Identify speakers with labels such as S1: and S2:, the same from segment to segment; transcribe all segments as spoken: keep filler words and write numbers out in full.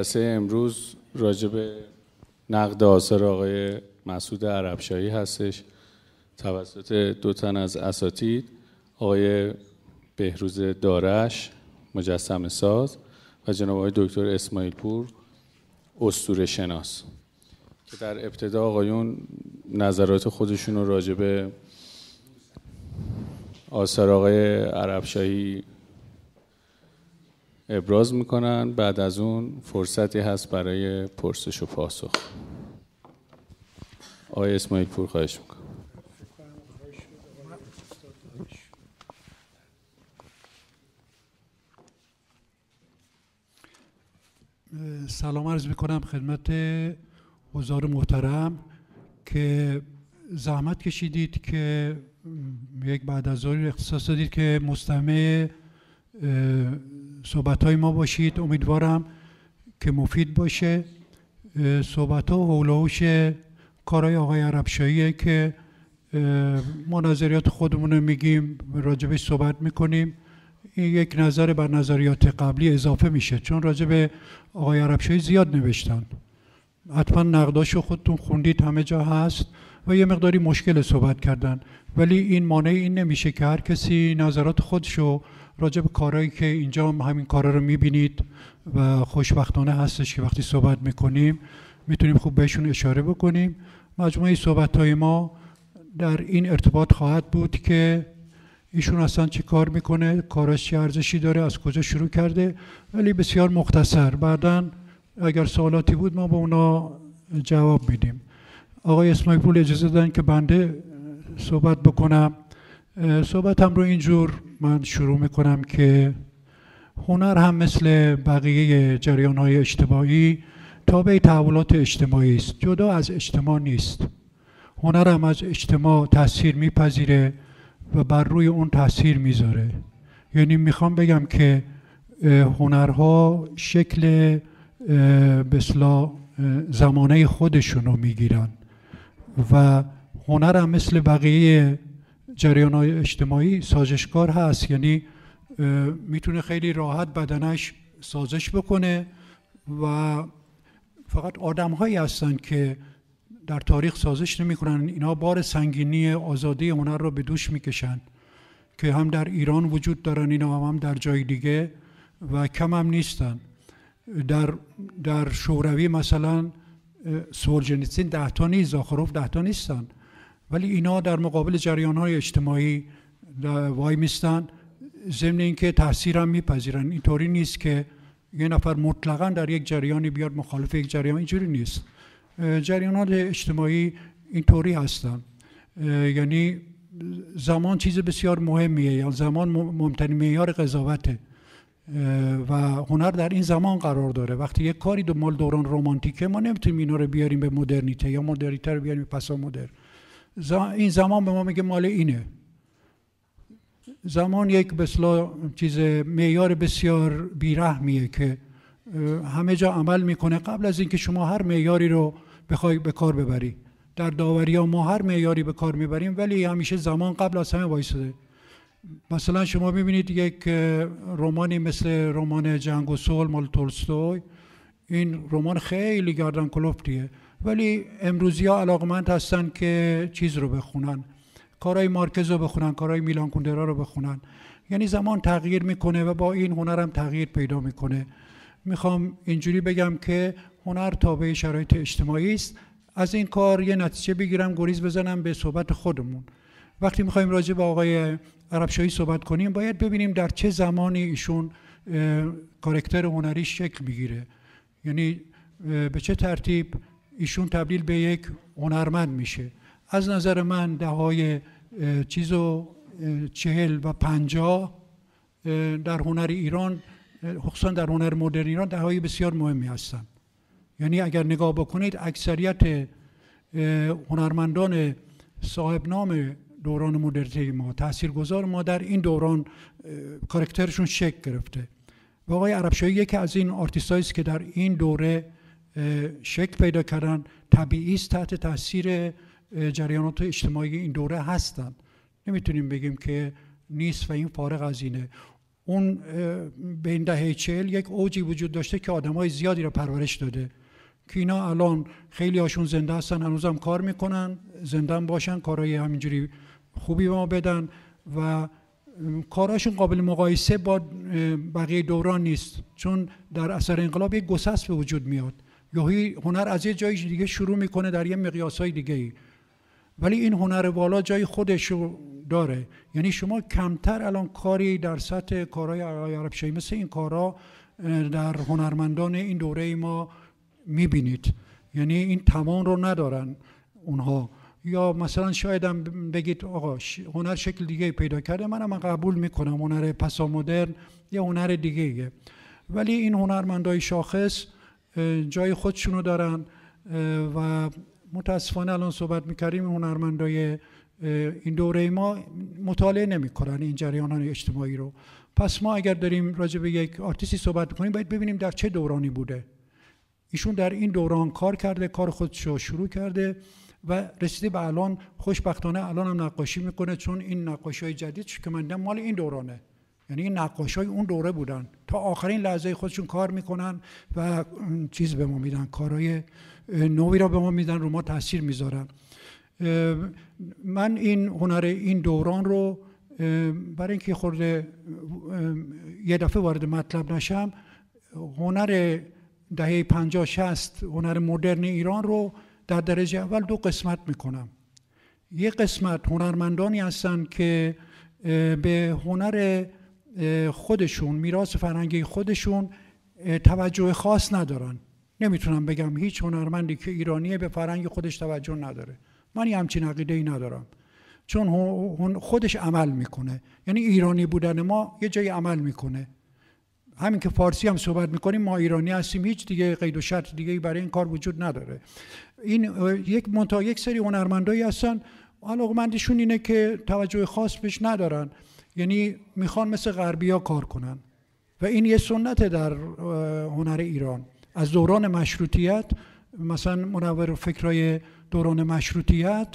S1: جلسه امروز راجع به نقد آثار آقای مسعود عربشاهی هستش توسط دو تن از اساتید، آقای بهروز دارش مجسمه ساز و جناب آقای دکتر اسماعیل پور اسطوره شناس، که در ابتدا آقایون نظرات خودشون رو راجع به آثار آقای عربشاهی ابراز میکنن. بعد از اون فرصتی هست برای پرسش و پاسخ. آقای اسماعیل پور خواهش میکنم.
S2: سلام عرض میکنم خدمت حضار محترم که زحمت کشیدید که یک بعد از ظهر اختصاص دادید که مستمع صحبت‌های ما باشید. امیدوارم که مفید باشه. صحبت‌ها حول و حوش کارهای آقای عربشاهیه که ما نظریات خودمون رو میگیم، راجبش صحبت میکنیم. این یک نظر بر نظریات قبلی اضافه میشه، چون راجب آقای عربشاهی زیاد نوشتن. حتما نقداشو خودتون خوندید، همه جا هست و یه مقداری مشکل صحبت کردن، ولی این مانع این نمیشه که هر کسی نظرات خودشو راجع به کارهایی که اینجا همین کارا رو میبینید و خوشبختانه هستش که وقتی صحبت میکنیم میتونیم خوب بهشون اشاره بکنیم. مجموعه صحبت‌های ما در این ارتباط خواهد بود که ایشون اصلا چی کار میکنه، کاراش چه ارزشی داره، از کجا شروع کرده، ولی بسیار مختصر. بعداً اگر سوالاتی بود ما با اونا جواب میدیم. آقای اسماعیل پور اجازه دادن که بنده صحبت بکنم. صحبتم رو اینجور من شروع میکنم که هنر هم مثل بقیه جریان‌های اجتماعی تابع تحولات اجتماعی است، جدا از اجتماع نیست. هنر هم از اجتماع تأثیر میپذیره و بر روی اون تأثیر میذاره. یعنی میخوام بگم که هنرها شکل به اصطلاح زمانه خودشونو میگیرن و هنر هم مثل بقیه جریان‌های اجتماعی سازشکار هست. یعنی میتونه خیلی راحت بدنش سازش بکنه و فقط آدم‌هایی هستن که در تاریخ سازش نمی‌کنن. اینا بار سنگینی آزادی هنر رو به دوش میکشن که هم در ایران وجود دارن اینا، هم, هم در جای دیگه و کم هم نیستن. در در شوروی مثلا سولجنیتسین ده تا نیست، زاخاروف ده تا نیستن، ولی اینا در مقابل جریان‌های اجتماعی وای میستن، ضمن اینکه تأثیر هم میپذیرن. اینطوری نیست که یه نفر مطلقاً در یک جریانی بیاد مخالف یک جریان، اینجوری نیست. جریانات اجتماعی اینطوری هستن. یعنی زمان چیز بسیار مهمیه، یا زمان مهمترین معیار قضاوته و هنر در این زمان قرار داره. وقتی یک کاری دو مال دوران رمانتیکه، ما نمیتونیم اینا رو بیاریم به مدرنیته یا مدرنیته رو بیاریم به پسا مدرن. این زمان به ما میگه مال اینه. زمان یک بسلا چیز معیار بسیار بیرحمیه که همه جا عمل میکنه قبل از اینکه شما هر معیاری رو بخوای به کار ببری. در داوریا ما هر معیاری به کار میبریم، ولی همیشه زمان قبل از همه وایساده. مثلا شما ببینید یک رمانی مثل رمان جنگ و صلح مال تولستوی، این رمان خیلی گردن کلفتیه، ولی امروزی‌ها علاقمند هستن که چیز رو بخونن، کارهای مارکز رو بخونن، کارهای میلان کوندرا رو بخونن. یعنی زمان تغییر میکنه و با این هنر هم تغییر پیدا میکنه. میخوام اینجوری بگم که هنر تابع شرایط اجتماعی است. از این کار یه نتیجه بگیرم، گریز بزنم به صحبت خودمون. وقتی میخوایم راجع به آقای عربشاهی صحبت کنیم، باید ببینیم در چه زمانی ایشون کاراکتر هنری شکل میگیره. یعنی به چه ترتیب ایشون تبدیل به یک هنرمند میشه. از نظر من دههای چیزو چهل و پنجاه در هنر ایران، خصوصا در هنر مدرن ایران، دههای بسیار مهمی هستن. یعنی اگر نگاه بکنید اکثریت هنرمندان صاحب نام دوران مدرنیته ما، تاثیرگذار ما در این دوران کاراکترشون شکل گرفته. و آقای عربشاهی یکی از این آرتیستایی است که در این دوره شکل پیدا کردن. طبیعی است تحت تاثیر جریانات اجتماعی این دوره هستن، نمیتونیم بگیم که نیست و این فارغ از اینه. اون بین دهه چهل یک اوجی وجود داشته که آدمای زیادی رو پرورش داده که اینا الان خیلی هاشون زنده هستن، هنوزم کار میکنن، زنده باشن، کارهای همینجوری خوبی به ما بدن و کاراشون قابل مقایسه با بقیه دوران نیست، چون در اثر انقلاب یک گسست به وجود میاد، یهویی هنر از یه جای دیگه شروع میکنه در یه مقیاسای دیگه، ولی این هنر بالا جای خودش رو داره. یعنی شما کمتر الان کاری در سطح کارهای آقای عربشاهی مثل این کارها در هنرمندان این دوره ما میبینید، یعنی این توان رو ندارن اونها. یا مثلا شاید هم بگید آقا هنر شکل دیگه پیدا کرده، منم من قبول میکنم هنر پسامدرن یه هنر دیگه، ولی این هنرمندای شاخص جای خودشونو دارن و متاسفانه الان صحبت میکردیم هنرمندای این دوره ما مطالعه نمیکنن این جریانات اجتماعی رو. پس ما اگر داریم راجع به یک آرتیستی صحبت کنیم باید ببینیم در چه دورانی بوده. ایشون در این دوران کار کرده، کار خودش رو شروع کرده و رسیده به الان. خوشبختانه الان هم نقاشی میکنه، چون این نقاشی‌های جدید که من دیدم مال این دورانه، یعنی این نقاشای اون دوره بودن، تا آخرین لحظه خودشون کار میکنن و چیز به ما میدن، کارهای نوی را به ما میدن، رو ما تاثیر میذارن. من این هنر این دوران رو برای اینکه خورده یه دفعه وارد مطلب نشم، هنر دهه پنجاه شصت هنر مدرن ایران رو در درجه اول دو قسمت میکنم. یک قسمت هنرمندانی هستن که به هنر خودشون، میراث فرهنگی خودشون توجه خاص ندارن. نمیتونم بگم هیچ هنرمندی که ایرانیه به فرهنگ خودش توجه نداره. من یه همچین عقیده‌ای ندارم، چون خودش عمل میکنه. یعنی ایرانی بودن ما یه جای عمل میکنه. همین که فارسی هم صحبت میکنیم ما ایرانی هستیم، هیچ دیگه قید و شرط دیگه برای این کار وجود نداره. این یک منتها یک سری هنرمندایی هستن علاقه‌مندشون اینه که توجه خاص بهش ندارن، یعنی میخوان مثل غربی‌ها کار کنن و این یه سنت در هنر ایران از دوران مشروطیت. مثلا منور فکرای دوران مشروطیت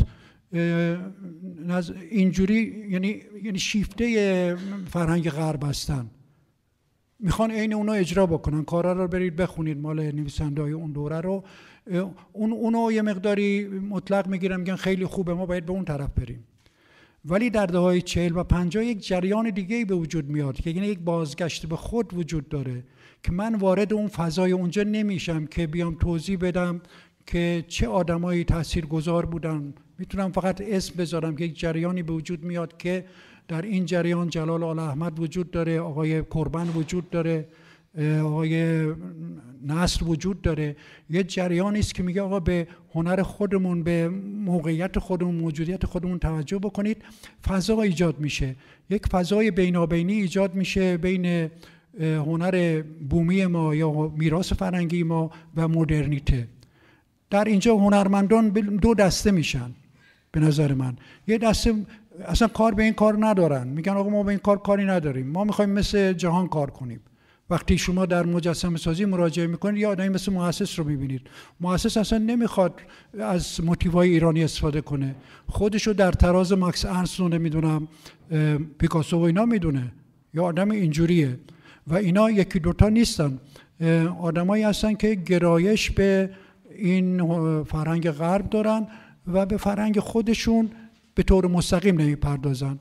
S2: اینجوری یعنی یعنی شیفته فرهنگ غرب هستن، میخوان عین اونا اجرا بکنن. کارا رو برید بخونید مال نویسنده‌های اون دوره رو، اون اونو یه مقداری مطلق میگیرن، میگن خیلی خوبه، ما باید به اون طرف بریم. ولی در دهه‌های چهل و پنجاه یک جریان دیگه‌ای به وجود میاد که یعنی یک بازگشت به خود وجود داره که من وارد اون فضای اونجا نمیشم که بیام توضیح بدم که چه آدمایی تاثیرگذار بودن. میتونم فقط اسم بذارم که یک جریانی به وجود میاد که در این جریان جلال آل احمد وجود داره، آقای کربن وجود داره، آقای نصر وجود داره. یه جریانی است که میگه آقا به هنر خودمون، به موقعیت خودمون، موجودیت خودمون توجه بکنید. فضا ایجاد میشه، یک فضای بینابینی ایجاد میشه بین هنر بومی ما یا میراث فرهنگی ما و مدرنیته. در اینجا هنرمندان دو دسته میشن به نظر من. یه دسته اصلا کار به این کار ندارن، میگن آقا ما به این کار کاری نداریم، ما میخوایم مثل جهان کار کنیم. وقتی شما در مجسمه سازی مراجعه میکنید یه آدمی مثل مؤسس رو میبینید، مؤسس اصلا نمیخواد از موتیوهای ایرانی استفاده کنه، خودشو در تراز ماکس ارنست رو نمیدونم پیکاسو و اینا میدونه، یا آدم اینجوریه. و اینا یکی دوتا نیستن، آدمایی هستن که گرایش به این فرهنگ غرب دارن و به فرهنگ خودشون به طور مستقیم نمیپردازن.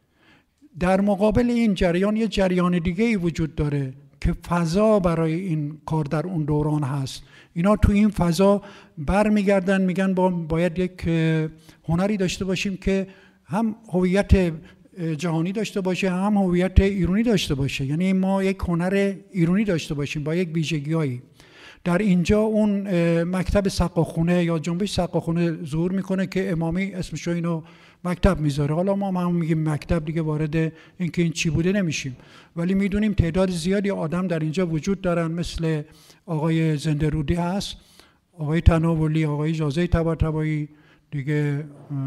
S2: در مقابل این جریان یه جریان دیگه ای وجود داره که فضا برای این کار در اون دوران هست. اینا تو این فضا برمیگردن میگن با باید یک هنری داشته باشیم که هم هویت جهانی داشته باشه هم هویت ایرانی داشته باشه، یعنی ما یک هنر ایرانی داشته باشیم با یک ویژگی‌هایی. در اینجا اون مکتب سقاخونه یا جنبش سقاخونه ظهور میکنه که امامی اسمشو اینو مکتب میذاره. حالا ما هم میگیم مکتب، دیگه وارد اینکه این چی بوده نمیشیم، ولی میدونیم تعداد زیادی آدم در اینجا وجود دارن، مثل آقای زنده‌رودی هست، آقای تناولی، آقای اجازه طباطبایی، دیگه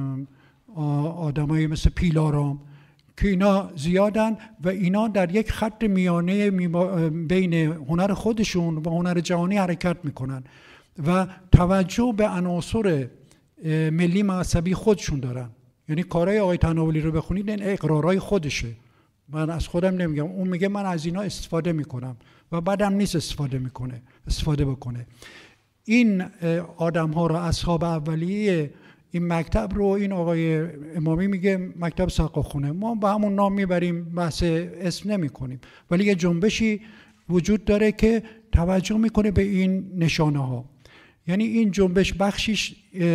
S2: آدمایی مثل پیلارام که اینا زیادن و اینا در یک خط میانه بین هنر خودشون و هنر جهانی حرکت میکنن و توجه به عناصر ملی مذهبی خودشون دارن. یعنی کارهای آقای تناولی رو بخونید این اقرارهای خودشه، من از خودم نمیگم، اون میگه من از اینا استفاده میکنم و بعدم نیست استفاده میکنه استفاده بکنه. این آدم ها رو، اصحاب اولیه این مکتب رو، این آقای امامی میگه مکتب سقاخونه، ما به همون نام میبریم، بحث اسم نمی کنیم، ولی یه جنبشی وجود داره که توجه میکنه به این نشانه ها. یعنی این جنبش بخشیش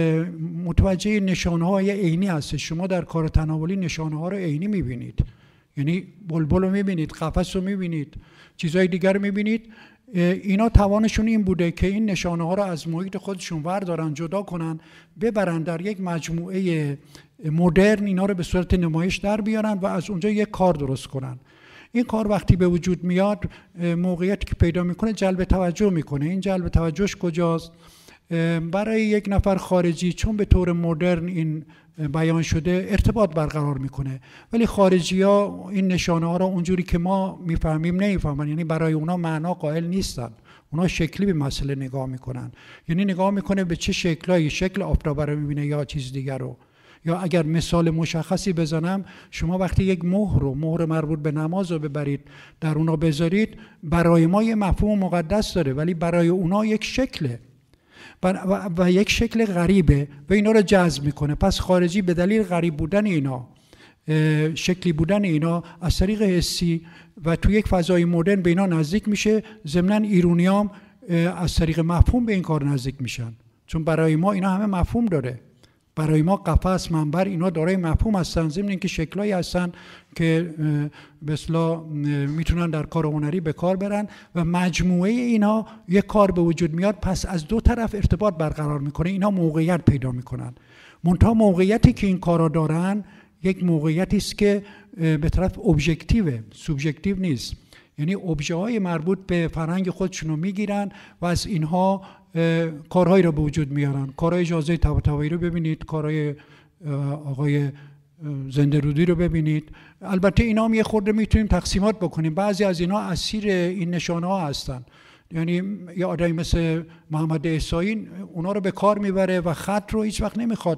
S2: متوجه نشانه های عینی هست. شما در کار تناولی نشانه ها رو عینی میبینید، یعنی بلبل رو میبینید، قفس رو میبینید، چیزهای دیگر رو میبینید. اینا توانشون این بوده که این نشانه ها رو از محیط خودشون وردارن، جدا کنن، ببرن در یک مجموعه مدرن، اینا رو به صورت نمایش در بیارن و از اونجا یک کار درست کنن. این کار وقتی به وجود میاد، موقعیتی که پیدا میکنه جلب توجه میکنه. این جلب توجهش کجاست؟ برای یک نفر خارجی، چون به طور مدرن این بیان شده، ارتباط برقرار میکنه، ولی خارجی ها این نشانه ها رو اونجوری که ما میفهمیم نمیفهمن. یعنی برای اونا معنا قائل نیستن، اونا شکلی به مسئله نگاه میکنن. یعنی نگاه میکنه به چه شکلایی، شکل آفتاب رو میبینه یا چیز دیگر رو. یا اگر مثال مشخصی بزنم، شما وقتی یک مهر رو، مهر مربوط به نماز رو ببرید در اونا بذارید، برای ما یه مفهوم مقدس داره، ولی برای اونا یک شکله و, و, و یک شکل غریبه و اینا رو جذب میکنه. پس خارجی به دلیل غریب بودن اینا، شکلی بودن اینا، از طریق حسی و تو یک فضای مدرن به اینا نزدیک میشه. ضمناً ایرونیام از طریق مفهوم به این کار نزدیک میشن، چون برای ما اینا همه مفهوم داره. برای ما قفس، منبر، اینا دارای مفهوم هستن، ضمن اینکه شکلایی هستن که به اصطلاح میتونن در کار هنری به کار برن و مجموعه اینا یک کار به وجود میاد. پس از دو طرف ارتباط برقرار میکنه، اینا موقعیت پیدا میکنن. منتها موقعیتی که این کارا دارن یک موقعیتی است که به طرف ابژکتیوه، سوبژکتیو نیست. یعنی ابژه های مربوط به فرهنگ خودشون رو میگیرن و از اینها کارهایی رو به وجود میارن. کارهای اجازه طباطبایی رو ببینید، کارهای آقای زنده رودی رو ببینید. البته اینا هم یه خورده میتونیم تقسیمات بکنیم. بعضی از اینا اسیر این نشانه ها هستن. یعنی یه آدمی مثل محمد احصایی اونا رو به کار میبره و خط رو هیچ وقت نمیخواد،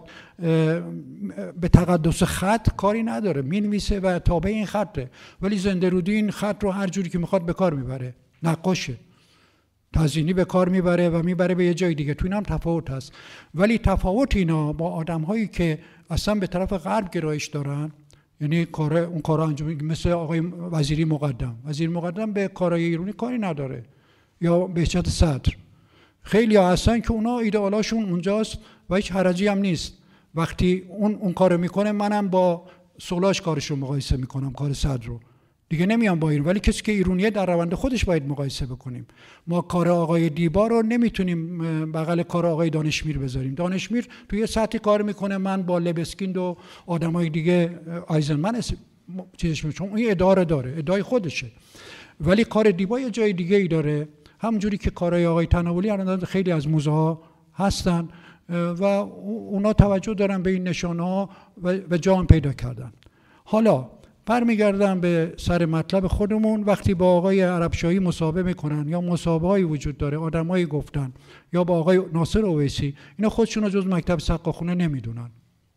S2: به تقدس خط کاری نداره، مینویسه و تابع این خطه. ولی زنده رودی این خط رو هر جوری که میخواد به کار میبره، نقاشه، تزیینی به کار میبره و میبره به یه جای دیگه. تو اینا هم تفاوت هست. ولی تفاوت اینا با آدم هایی که اصلا به طرف غرب گرایش دارن، یعنی کار اون کارا انجام، مثل آقای وزیری مقدم. وزیر مقدم به کارهای ایرانی کاری نداره، یا بهجت صدر. خیلی ها هستن که اونا ایدئالاشون اونجاست و هیچ حرجی هم نیست. وقتی اون اون کارو میکنه، منم با سولاش کارشو مقایسه میکنم، کار صدر رو دیگه نمیام با این. ولی کسی که ایرونیه در روند خودش باید مقایسه بکنیم. ما کار آقای دیبا رو نمیتونیم بغل کار آقای دانشمیر بذاریم. دانشمیر توی سطحی کار میکنه، من با لبسکیند و آدمای دیگه آیزنمن چیزش میگم، چون این ادعا داره، ادعای خودشه. ولی کار دیبا یه جای دیگه ای داره. همونجوری که کارهای آقای تناولی الان خیلی از موزه ها هستن و اونا توجه دارن به این نشانه ها و جا پیدا کردن. حالا برمیگردم به سر مطلب خودمون. وقتی با آقای عربشاهی مصاحبه میکنن یا مصاحبه‌ای وجود داره، آدمایی گفتن، یا با آقای ناصر اویسی، اینا خودشون رو جز مکتب سقاخونه نمیدونن.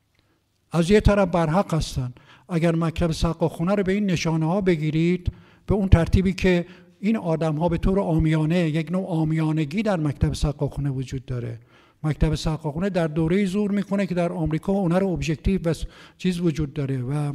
S2: از یه طرف برحق هستن. اگر مکتب سقاخونه رو به این نشانه ها بگیرید، به اون ترتیبی که این آدم ها به طور عامیانه، یک نوع عامیانگی در مکتب سقاخونه وجود داره. مکتب سقاخونه در دوره زور میکنه که در آمریکا هنر ابژکتیو و چیز وجود داره و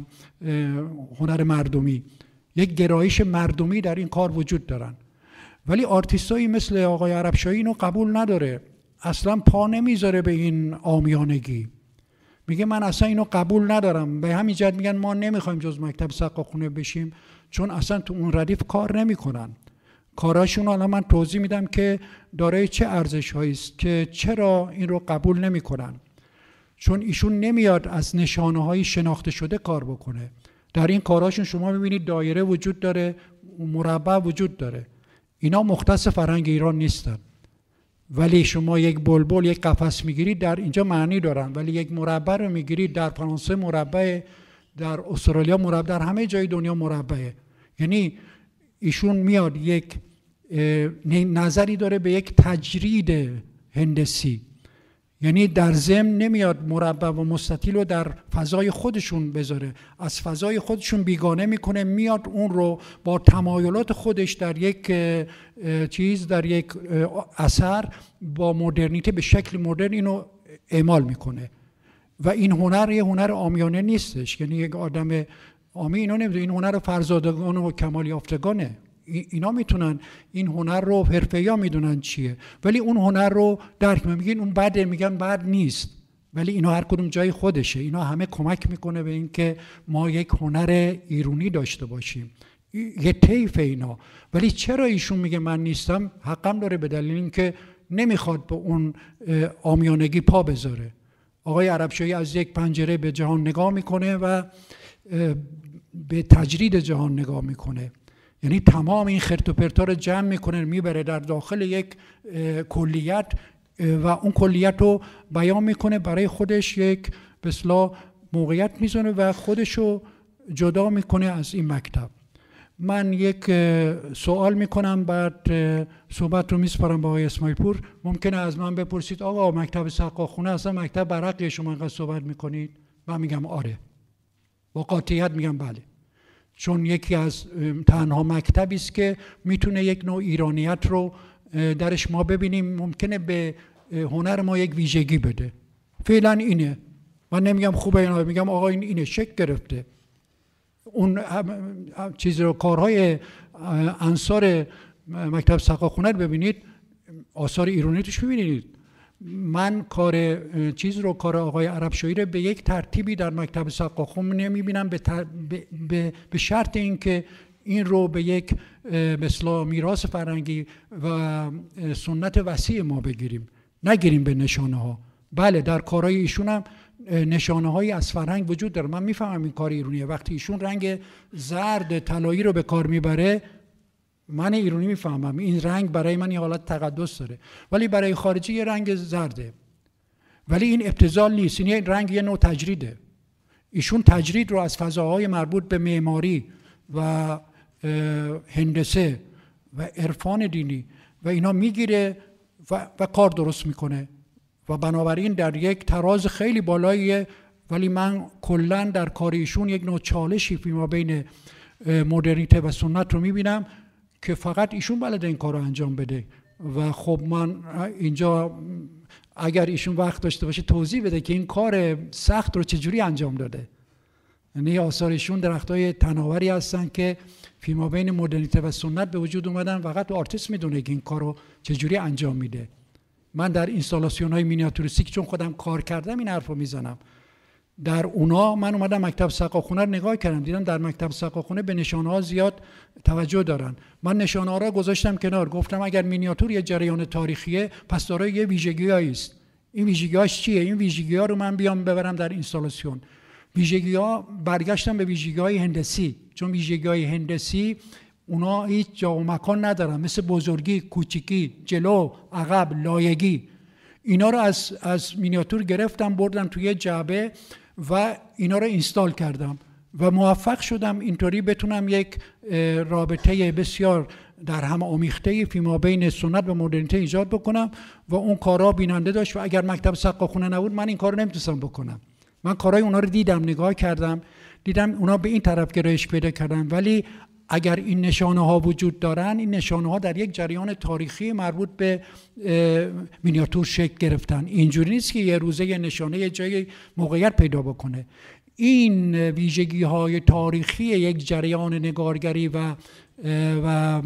S2: هنر مردمی، یک گرایش مردمی در این کار وجود دارن. ولی آرتیستایی مثل آقای عربشاهی اینو قبول نداره، اصلا پا نمیذاره به این عامیانگی. میگه من اصلا اینو قبول ندارم. به همین جهت میگن ما نمیخوایم جز مکتب سقاخونه بشیم، چون اصلا تو اون ردیف کار نمیکنن. کاراشون الان من توضیح میدم که دارای چه ارزش هایی است که چرا این رو قبول نمیکنن. چون ایشون نمیاد از نشانه های شناخته شده کار بکنه. در این کاراشون شما میبینید دایره وجود داره، مربع وجود داره. اینا مختص فرهنگ ایران نیستن. ولی شما یک بلبل، یک قفس میگیرید، در اینجا معنی دارن. ولی یک مربع رو میگیرید، در فرانسه مربع، در استرالیا مربع، در همه جای دنیا مربعه. یعنی ایشون میاد یک نظری داره به یک تجرید هندسی. یعنی در ضمن نمیاد مربع و مستطیل رو در فضای خودشون بذاره، از فضای خودشون بیگانه میکنه، میاد اون رو با تمایلات خودش در یک چیز، در یک اثر با مدرنیته به شکل مدرن اینو اعمال میکنه. و این هنر یه هنر عامیانه نیستش، یعنی یک آدم عامی اینو نمیدونه، این هنر فرزادگان و کمال یافتگانه. اینا میتونن این هنر رو حرفه‌ای‌ها میدونن چیه، ولی اون هنر رو درک میگن اون بده، میگن بد نیست، ولی اینا هر کدوم جای خودشه. اینا همه کمک میکنه به این که ما یک هنر ایرونی داشته باشیم، یه طیف اینا. ولی چرا ایشون میگه من نیستم؟ حقم داره، به دلیل اینکه نمیخواد به اون عامیانگی پا بذاره. آقای عربشاهی از یک پنجره به جهان نگاه میکنه و به تجرید جهان نگاه میکنه، یعنی تمام این خرت و پرتا رو جمع میکنه، میبره در داخل یک کلیت و اون کلیت رو بیان میکنه، برای خودش یک به اصطلاح موقعیت میزنه و خودش رو جدا میکنه از این مکتب. من یک سوال میکنم، بعد صحبت رو میسپارم با آقای اسماعیل پور. ممکنه از من بپرسید آقا مکتب سقاخونه اصلا مکتب برعقل شما اینقدر صحبت میکنید؟ من میگم آره، با قاطعیت میگم بله، چون یکی از تنها مکتبی است که میتونه یک نوع ایرانیت رو درش ما ببینیم، ممکنه به هنر ما یک ویژگی بده. فعلا اینه، من نمیگم خوبه اینا، میگم آقا این اینه، شکل گرفته. اون چیز رو، کارهای انصار مکتب سقاخونه رو ببینید، آثار ایرانی توش ببینید. من کار چیز رو، کار آقای عربشاهی رو به یک ترتیبی در مکتب سقاخون نمیبینم، به, تر... به... به... به شرط اینکه این رو به یک مثلا میراث فرهنگی و سنت وسیع ما بگیریم، نگیریم به نشانه ها. بله در کارهای ایشون هم نشانه هایی از فرهنگ وجود داره، من میفهمم این کار ایرانیه. وقتی ایشون رنگ زرد طلایی رو به کار میبره، من ایرانی میفهمم این رنگ برای من یه حالت تقدس داره، ولی برای خارجی یه رنگ زرده. ولی این ابتذال نیست، این یه رنگ، یه نوع تجریده. ایشون تجرید رو از فضاهای مربوط به معماری و هندسه و عرفان دینی و اینا میگیره و, و کار درست میکنه و بنابراین در یک تراز خیلی بالاییه. ولی من کلا در کار ایشون یک نوع چالشی فیما بین مدرنیته و سنت رو میبینم که فقط ایشون بلده این کار رو انجام بده. و خب من اینجا اگر ایشون وقت داشته باشه توضیح بده که این کار سخت رو چجوری انجام داده. یعنی آثار ایشون درختای تناوری هستن که فیما بین مدرنیته و سنت به وجود اومدن، فقط آرتیست میدونه که این کار رو چجوری انجام میده. من در اینستالاسیون های مینیاتوریستیک چون خودم کار کردم این حرف رو میزنم. در اونا من اومدم مکتب سقاخونه رو نگاه کردم، دیدم در مکتب سقاخونه به نشانه ها زیاد توجه دارن. من نشانه ها رو گذاشتم کنار، گفتم اگر مینیاتور یه جریان تاریخیه پس داره یه ویژگی‌هایی است. این ویژگی‌هاش چیه؟ این ویژگی‌ها رو من بیام ببرم در اینستالاسیون. ویژگی‌ها، برگشتم به ویژگی‌های هندسی، چون ویژگی‌های هندسی اونا هیچ جا و مکان ندارن، مثل بزرگی، کوچیکی، جلو، عقب، لایگی. اینا رو از از مینیاتور گرفتم، بردم توی جعبه و اینا رو اینستال کردم و موفق شدم اینطوری بتونم یک رابطه بسیار در هم آمیخته فیما بین سنت و مدرنیته ایجاد بکنم و اون کارا بیننده داشت. و اگر مکتب سقاخونه نبود من این کارو نمیتونستم بکنم. من کارهای اونا رو دیدم، نگاه کردم، دیدم اونا به این طرف گرایش پیدا کردن. ولی اگر این نشانه ها وجود دارن، این نشانه ها در یک جریان تاریخی مربوط به مینیاتور شکل گرفتن. اینجوری نیست که یه روزه یه نشانه یه جای موقعیت پیدا بکنه. این ویژگی های تاریخی یک جریان نگارگری و و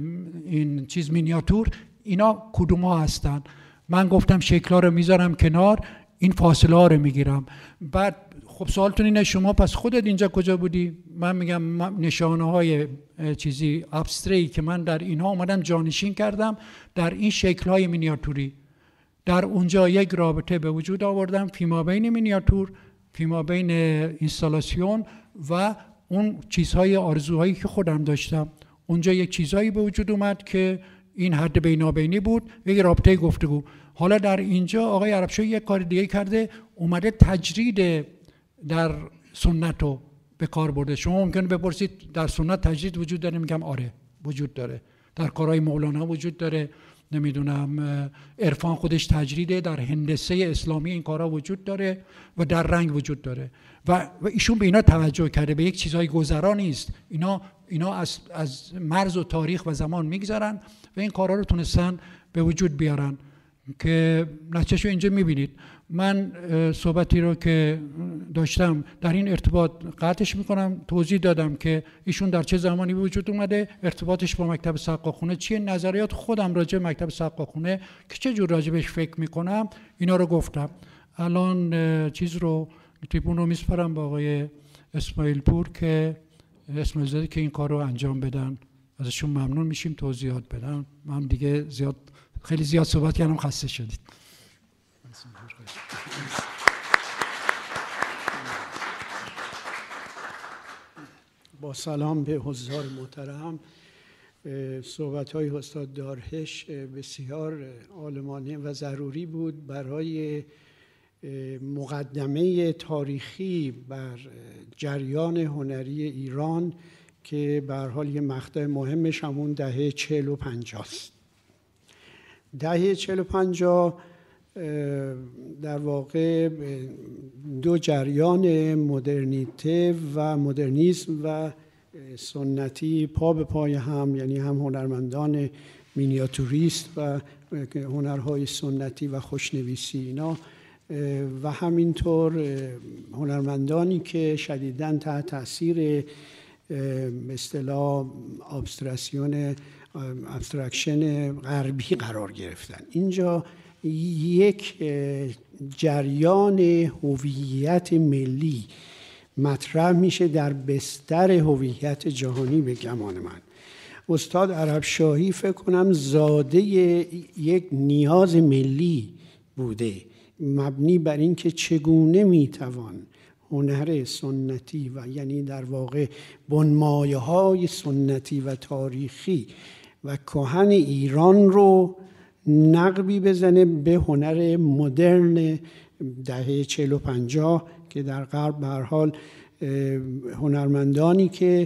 S2: این چیز مینیاتور، اینا کدوم ها هستن؟ من گفتم شکل ها رو میذارم کنار، این فاصله ها رو میگیرم. بعد خب سوالتون اینه شما پس خودت اینجا کجا بودی؟ من میگم نشانه های چیزی ابستری که من در اینها اومدم جانشین کردم در این شکل های مینیاتوری. در اونجا یک رابطه به وجود آوردم فیما بین مینیاتور، فیما بین اینستالاسیون و اون چیزهای آرزوهایی که خودم داشتم. اونجا یک چیزهایی به وجود اومد که این حد بینابینی بود، یک رابطه گفتگو. حالا در اینجا آقای عربشاهی یک کار دیگه کرده، اومده تجرید در سنت رو به کار برده. شما ممکنه بپرسید در سنت تجرید وجود داره؟ میگم آره وجود داره، در کارهای مولانا وجود داره، نمیدونم عرفان خودش تجریده، در هندسه اسلامی این کارا وجود داره و در رنگ وجود داره و, و ایشون به اینا توجه کرده، به یک چیزای گذرا نیست، اینا اینا از, از مرز و تاریخ و زمان میگذرن و این کارا رو تونستن به وجود بیارن که نتیجه‌شو اینجا میبینید. من صحبتی رو که داشتم در این ارتباط قطعش میکنم، توضیح دادم که ایشون در چه زمانی به وجود اومده، ارتباطش با مکتب سقاخونه چیه، نظریات خودم راجع به مکتب سقاخونه که چه جور راجع بهش فکر میکنم اینا رو گفتم. الان چیز رو تیپون رو میسپارم با آقای اسماعیل پور که اسماعیل زاده که این کار رو انجام بدن، ازشون ممنون میشیم توضیحات بدن. من دیگه زیاد خیلی زیاد صحبت کردم، خسته شدید.
S3: با سلام به حضار محترم، صحبت‌های استاد دارهش بسیار عالمانه و ضروری بود برای مقدمه تاریخی بر جریان هنری ایران که به هر حال یه مقطع مهمش همون دهه چهل و پنجاه است. دهه چهل و پنجاه در واقع دو جریان مدرنیته و مدرنیسم و سنتی پا به پای هم، یعنی هم هنرمندان مینیاتوریست و هنرهای سنتی و خوشنویسی اینا و همینطور هنرمندانی که شدیداً تحت تاثیر به اصطلاح ابستراسیون ابسترکشن غربی قرار گرفتن. اینجا یک جریان هویت ملی مطرح میشه در بستر هویت جهانی. به گمان من استاد عربشاهی فکر کنم زاده یک نیاز ملی بوده، مبنی بر این که چگونه میتوان هنر سنتی و یعنی در واقع بنمایه‌های سنتی و تاریخی و کهن ایران رو نقبی بزنه به هنر مدرن دهه چهل و پنجاه که در غرب به هر حال هنرمندانی که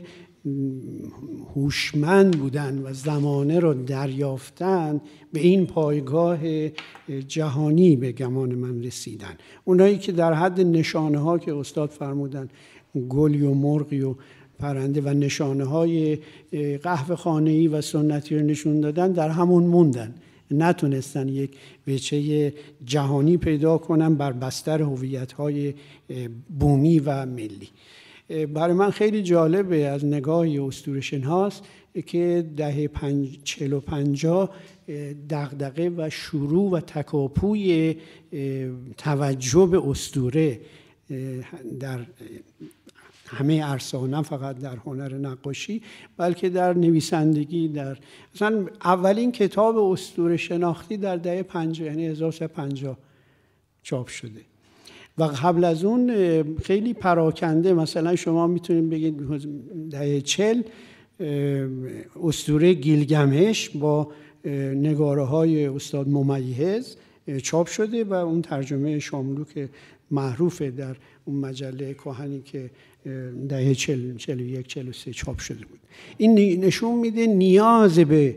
S3: هوشمند بودن و زمانه رو دریافتن به این پایگاه جهانی به گمان من رسیدن. اونایی که در حد نشانه ها که استاد فرمودن گلی و مرغی و پرنده و نشانه های قهوه خانه‌ای و سنتی رو نشون دادن در همون موندن، نتونستن یک وجه جهانی پیدا کنن بر بستر هویت‌های بومی و ملی. برای من خیلی جالبه از نگاه اسطوره‌شناس که دهه چهل و پنجاه دغدغه و شروع و تکاپوی توجه به اسطوره در همه عرصه‌ها، نه فقط در هنر نقاشی بلکه در نویسندگی، در مثلا اولین کتاب اسطوره شناختی در دهه پنجاه یعنی هزار و سیصد و پنجاه چاپ شده و قبل از اون خیلی پراکنده. مثلا شما میتونید بگید دهه چهل اسطوره گیلگمش با نگاره های استاد ممیز چاپ شده و اون ترجمه شاملوک معروفه در اون مجله کهنی که دهه چهل، چهل و یک، چهل و سه چاپ شده بود. این نشون میده نیاز به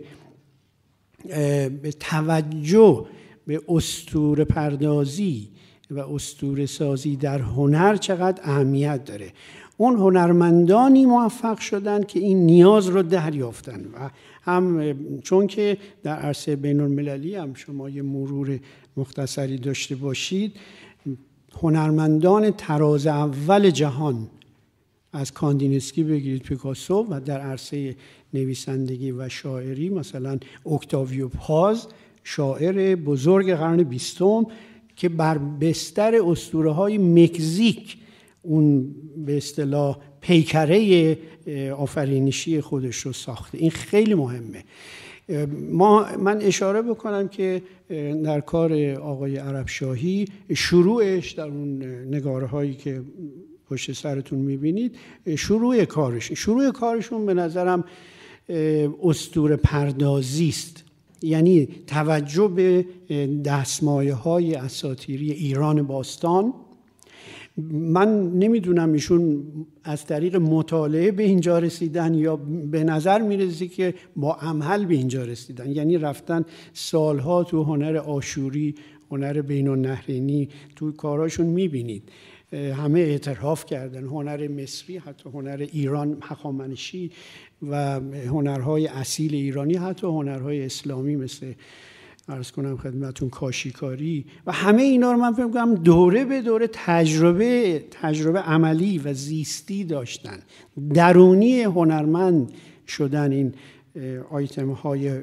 S3: به توجه به اسطوره پردازی و اسطوره سازی در هنر چقدر اهمیت داره. اون هنرمندانی موفق شدن که این نیاز رو دریافتن و هم چون که در عرصه بین المللی هم شما یه مرور مختصری داشته باشید، هنرمندان طراز اول جهان از کاندینسکی بگیرید پیکاسو و در عرصه نویسندگی و شاعری مثلا اکتاویو پاز شاعر بزرگ قرن بیستم که بر بستر اسطوره‌های مکزیک اون به اصطلاح پیکره آفرینشی خودش رو ساخته. این خیلی مهمه. ما من اشاره بکنم که در کار آقای عربشاهی شروعش در اون نگاره هایی که پشت سرتون میبینید شروع کارش شروع کارشون به نظرم اسطوره پردازی است، یعنی توجه به دستمایه های اساطیری ایران باستان من نمیدونم ایشون از طریق مطالعه به اینجا رسیدن یا به نظر میرسه که با عمل به اینجا رسیدن، یعنی رفتن سالها تو هنر آشوری، هنر بین النهرینی، تو کاراشون میبینید همه اعتراف کردن، هنر مصری، حتی هنر ایران هخامنشی و هنرهای اصیل ایرانی، حتی هنرهای اسلامی مثل عرض کنم خدمتون کاشیکاری و همه اینا رو من فکر می‌کنم دوره به دوره تجربه تجربه عملی و زیستی داشتن. درونی هنرمند شدن این آیتم های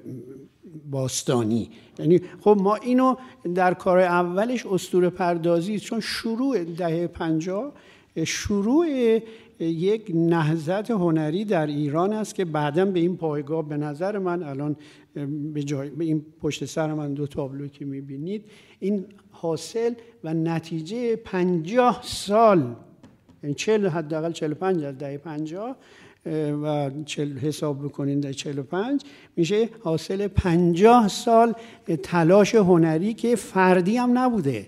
S3: باستانی. یعنی خب ما اینو در کار اولش اسطوره پردازی، چون شروع دهه پنجاه شروع یک نهضت هنری در ایران است که بعداً به این پایگاه، به نظر من الان به جای به این پشت سر من دو تابلو که می‌بینید، این حاصل و نتیجه پنجاه سال، یعنی چهل حداقل چهل و پنج از دهه پنجاه و چهل حساب بکنین در چهل و پنج میشه حاصل پنجاه سال تلاش هنری که فردی هم نبوده.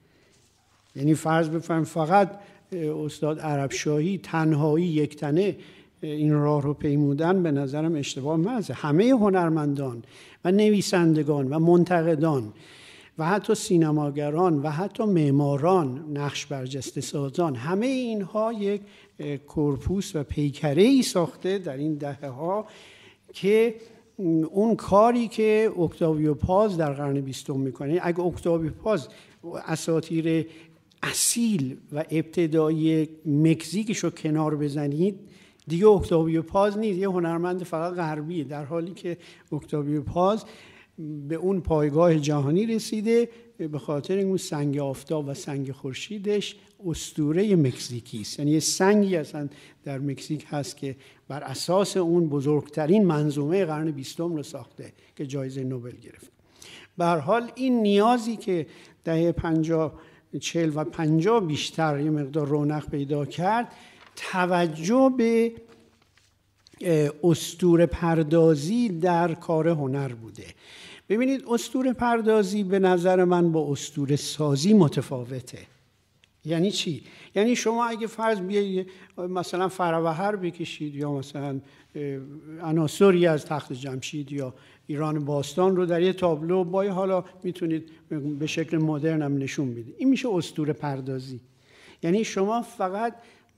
S3: یعنی فرض بفرمایید فقط استاد عربشاهی تنهایی یک تنه این راه رو پیمودن، به نظرم اشتباه محض. همه هنرمندان و نویسندگان و منتقدان و حتی سینماگران و حتی معماران، نقش برجسته سازان، همه اینها یک کورپوس و پیکره‌ای ساخته در این دهه‌ها که اون کاری که اکتاویو پاز در قرن بیستم میکنه، اگه اکتاویو پاز اساطیر اصیل و ابتدایی مکزیکش رو کنار بزنید، دیگه اکتاویو پاز نیست، یه هنرمند فقط غربی، در حالی که اکتاویو پاز به اون پایگاه جهانی رسیده به خاطر اون سنگ آفتاب و سنگ خورشیدش اسطوره مکزیکی است. یعنی یه سنگی اصلا در مکزیک هست که بر اساس اون بزرگترین منظومه قرن بیستم رو ساخته که جایزه نوبل گرفت. به هر حال این نیازی که دهه پنجاه، چهل و پنجاه بیشتر یه مقدار رونق پیدا کرد، توجه به اسطوره پردازی در کار هنر بوده. ببینید اسطوره پردازی به نظر من با اسطوره سازی متفاوته. یعنی چی؟ یعنی شما اگه فرض بیایید مثلا فروهر بکشید یا مثلا عناصری از تخت جمشید یا ایران باستان رو در یه تابلو با حالا میتونید به شکل مدرن هم نشون بدید، این میشه اسطوره پردازی. یعنی شما فقط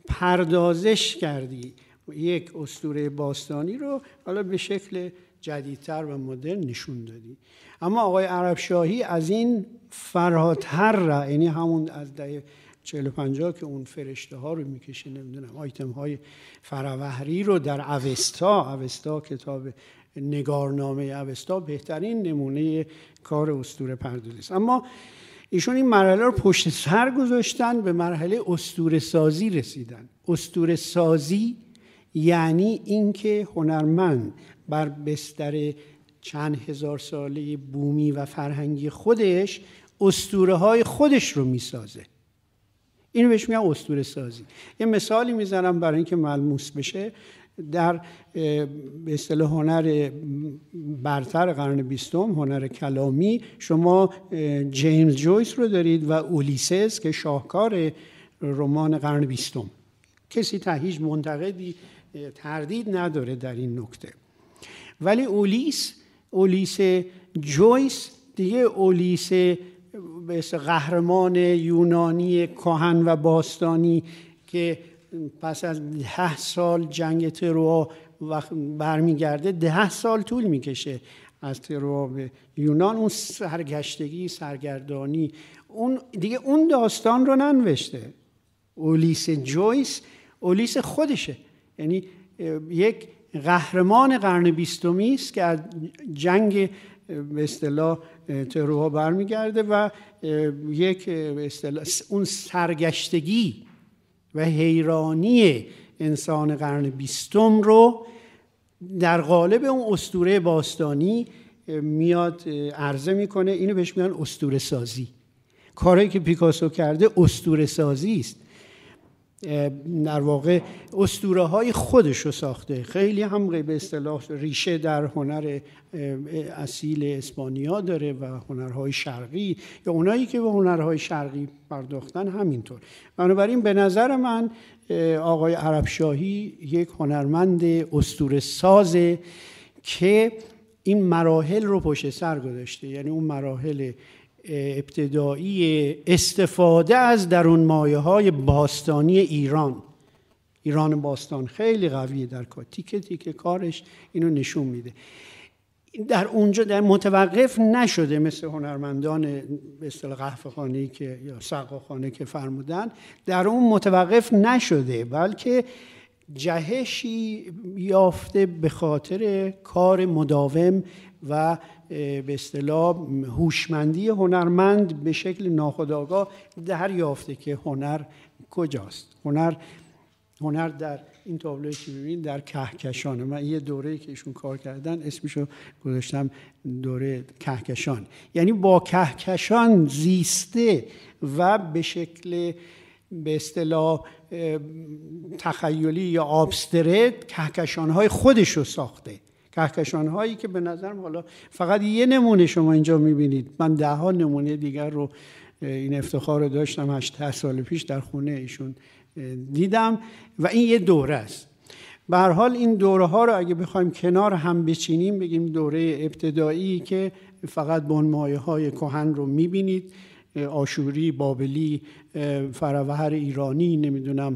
S3: پردازش کردی یک اسطوره باستانی رو حالا به شکل جدیدتر و مدرن نشون دادی. اما آقای عربشاهی از این فراتر را، یعنی همون از دهه چهل و پنجاه که اون فرشته ها رو میکشه، نمیدونم آیتم های فروهری رو در اوستا، اوستا کتاب نگارنامه اوستا بهترین نمونه کار اسطوره پردازی است. اما ایشون این مرحله رو پشت سر گذاشتن، به مرحله اسطوره سازی رسیدن. اسطوره سازی یعنی اینکه هنرمند بر بستر چند هزار ساله بومی و فرهنگی خودش اسطوره های خودش رو میسازه. اینو بهش میگن اسطوره سازی. یه مثالی میزنم برای اینکه ملموس بشه. در به اصطلاح هنر برتر قرن بیستم، هنر کلامی، شما جیمز جویس رو دارید و اولیسس که شاهکار رمان قرن بیستم. کسی تا هیچ منتقدی تردید نداره در این نکته. ولی اولیس اولیس جویس دیگه اولیس به قهرمان یونانی کهن و باستانی که پس از ده سال جنگ تروا وقت برمیگرده، ده سال طول میکشه از تروا به یونان، اون سرگشتگی، سرگردانی، اون دیگه اون داستان رو ننوشته. اولیس جویس اولیس خودشه، یعنی یک قهرمان قرن بیستمی است که از جنگ به اصطلاح تروا برمیگرده و یک به اصطلاح اون سرگشتگی و حیرانی انسان قرن بیستم رو در قالب اون اسطوره باستانی میاد عرضه میکنه. اینو بهش میگن اسطوره سازی. کاری که پیکاسو کرده اسطوره سازی است. در واقع اسطوره های خودش رو ساخته. خیلی هم به اصطلاح ریشه در هنر اصیل اسپانیا داره و هنرهای شرقی یا اونایی که به هنرهای شرقی پرداختن همینطور. بنابراین به نظر من آقای عربشاهی یک هنرمند اسطوره سازه که این مراحل رو پشت سر گذاشته، یعنی اون مراحل ابتدایی استفاده از درون مایه‌های باستانی ایران. ایران باستان خیلی قویه در کار، تیکه تیکه کارش اینو نشون میده. در اونجا در متوقف نشده مثل هنرمندان به اصطلاح قهوه‌خانه‌ای که یا سقاخانه که فرمودن، در اون متوقف نشده، بلکه جهشی یافته به خاطر کار مداوم و به اصطلاح هوشمندی هنرمند به شکل ناخودآگاه دریافته که هنر کجاست. هنر هنر در این تابلویی که می‌بینید در کهکشانه. من یه دوره‌ای که ایشون کار کردن اسمشو گذاشتم دوره کهکشان، یعنی با کهکشان زیسته و به شکل به اصطلاح تخیلی یا ابسترکت کهکشان‌های خودش رو ساخته. کهکشان‌هایی که به نظرم حالا فقط یه نمونه شما اینجا می‌بینید، من ده ها نمونه دیگر رو این افتخار رو داشتم هشت سال پیش در خونه ایشون دیدم و این یه دوره است. به هر حال این دوره ها رو اگه بخوایم کنار هم بچینیم بگیم دوره ابتدایی که فقط بنمایه‌های کهن رو می‌بینید، آشوری، بابلی، فروهر ایرانی، نمیدونم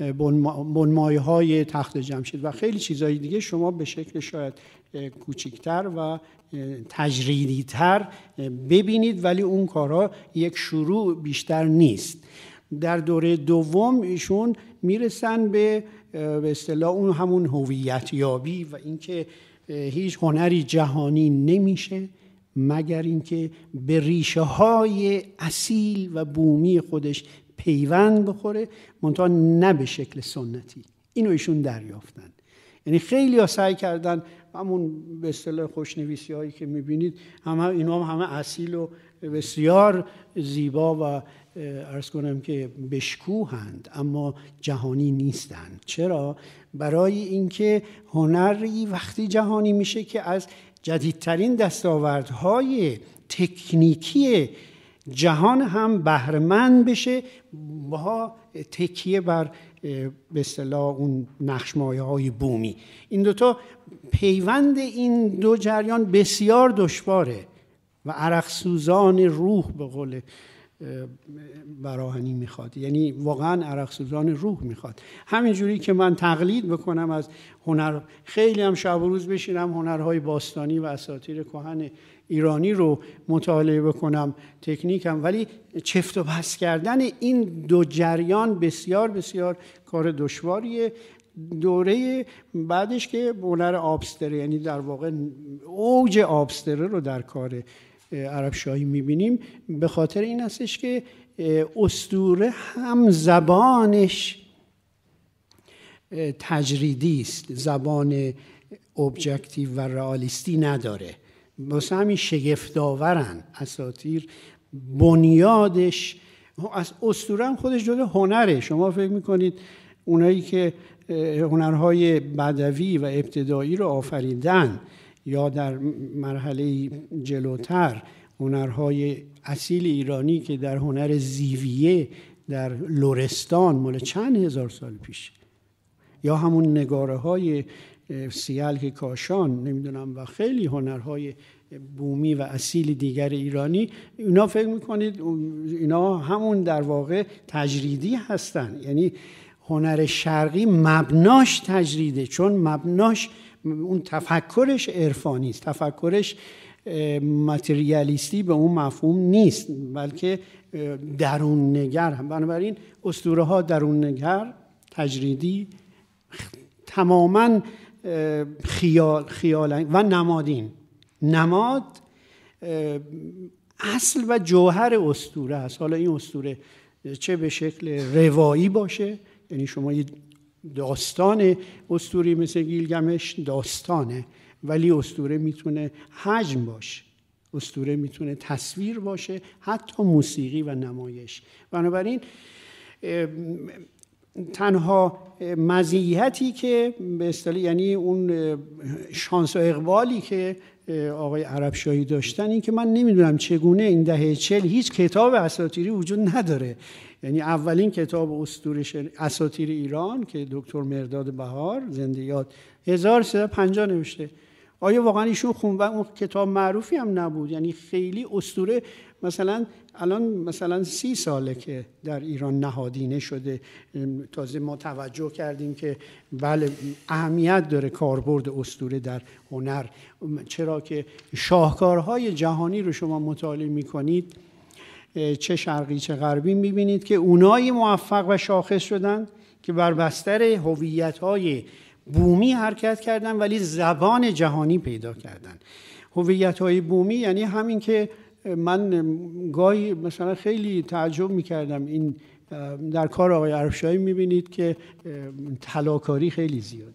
S3: بنمایه‌های تخت جمشید و خیلی چیزهای دیگه شما به شکل شاید کوچکتر و تجریدی‌تر ببینید، ولی اون کارها یک شروع بیشتر نیست. در دوره دوم ایشون میرسن به به اصطلاح اون همون هویت یابی و اینکه هیچ هنری جهانی نمیشه مگر اینکه به ریشه های اصیل و بومی خودش پیوند بخوره، منتها نه به شکل سنتی. اینو ایشون دریافتن. یعنی خیلی ها سعی کردن همون به اصطلاح خوشنویسی هایی که میبینید همه اینا هم همه اصیل و بسیار زیبا و عرض کنم که بشکوهند، اما جهانی نیستند. چرا؟ برای اینکه هنری وقتی جهانی میشه که از جدیدترین دستاوردهای تکنیکی جهان هم بهره‌مند بشه با تکیه بر به اصطلاح اون نقش‌مایه‌های بومی. این دوتا پیوند این دو جریان بسیار دشواره و عرقسوزان روح به قول براهنی میخواد، یعنی واقعا عرقسوزان روح میخواد. همینجوری که من تقلید بکنم از هنر، خیلی هم شب و روز بشینم هنرهای باستانی و اساطیر کهن ایرانی رو مطالعه بکنم تکنیکم، ولی چفت و بست کردن این دو جریان بسیار بسیار کار دشواریه. دوره بعدش که هنر آبستره، یعنی در واقع اوج آبستره رو در کار عربشاهی میبینیم، به خاطر این هستش که اسطوره هم زبانش تجریدی است، زبان ابجکتیو و رئالیستی نداره. واسه همین شگفت‌آورن اساطیر. بنیادش از اسطوره هم خودش جزء هنره. شما فکر میکنید اونایی که هنرهای بدوی و ابتدایی رو آفریدن یا در مرحله جلوتر هنرهای اصیل ایرانی که در هنر زیویه در لرستان مال چند هزار سال پیش، یا همون نگاره های سیلک کاشان نمیدونم و خیلی هنرهای بومی و اصیل دیگر ایرانی، اینا فکر میکنید اینا همون در واقع تجریدی هستن. یعنی هنر شرقی مبناش تجریده، چون مبناش اون تفکرش عرفانی است، تفکرش ماتریالیستی به اون مفهوم نیست، بلکه درون نگر. بنابراین اسطوره ها درون نگر، تجریدی، تماما خیال خیال و نمادین. نماد اصل و جوهر اسطوره است. حالا این اسطوره چه به شکل روایی باشه، یعنی شما یه داستان اسطوری مثل گیلگمش داستانه، ولی اسطوره میتونه حجم باشه، اسطوره میتونه تصویر باشه، حتی موسیقی و نمایش. بنابراین تنها مزیتی که به اصطلاح یعنی اون شانس و اقبالی که آقای عربشاهی داشتن این که من نمیدونم چگونه این دهه چهل هیچ کتاب اساطیری وجود نداره. یعنی اولین کتاب اسطوره اساطیر ایران که دکتر مرداد بهار زنده یاد هزار و سیصد و پنجاه نوشته، آیا واقعا ایشون خوند؟ اون کتاب معروفی هم نبود، یعنی خیلی اسطوره. مثلا الان مثلا سی ساله که در ایران نهادینه شده، تازه ما توجه کردیم که بله اهمیت داره کاربرد اسطوره در هنر، چرا که شاهکارهای جهانی رو شما مطالعه میکنید چه شرقی چه غربی میبینید که اونایی موفق و شاخص شدن که بر بستر هویت‌های بومی حرکت کردن ولی زبان جهانی پیدا کردن. هویت‌های بومی یعنی همین که من گاهی مثلا خیلی تعجب میکردم، این در کار آقای عربشاهی میبینید که طلاکاری خیلی زیاده،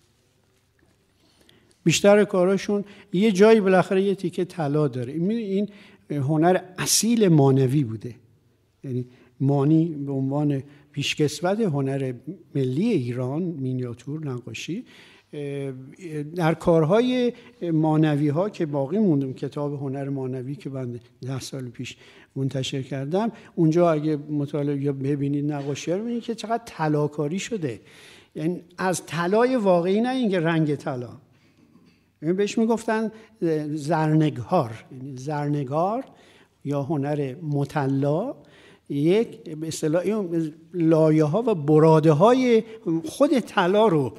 S3: بیشتر کاراشون یه جایی بالاخره یه تیکه طلا داره. این هنر اصیل مانوی بوده، یعنی مانی به عنوان پیشکسوت هنر ملی ایران، مینیاتور، نقاشی، در کارهای مانوی ها که باقی موندم، کتاب هنر مانوی که من ده سال پیش منتشر کردم، اونجا اگه مطالعه یا ببینید نقاشی رو ببینید که چقدر طلاکاری شده، یعنی از طلای واقعی، نه اینکه رنگ طلا. یعنی بهش میگفتن زرنگار، یعنی زرنگار یا هنر مطلا، یک به اصطلاح لایه ها و براده های خود طلا رو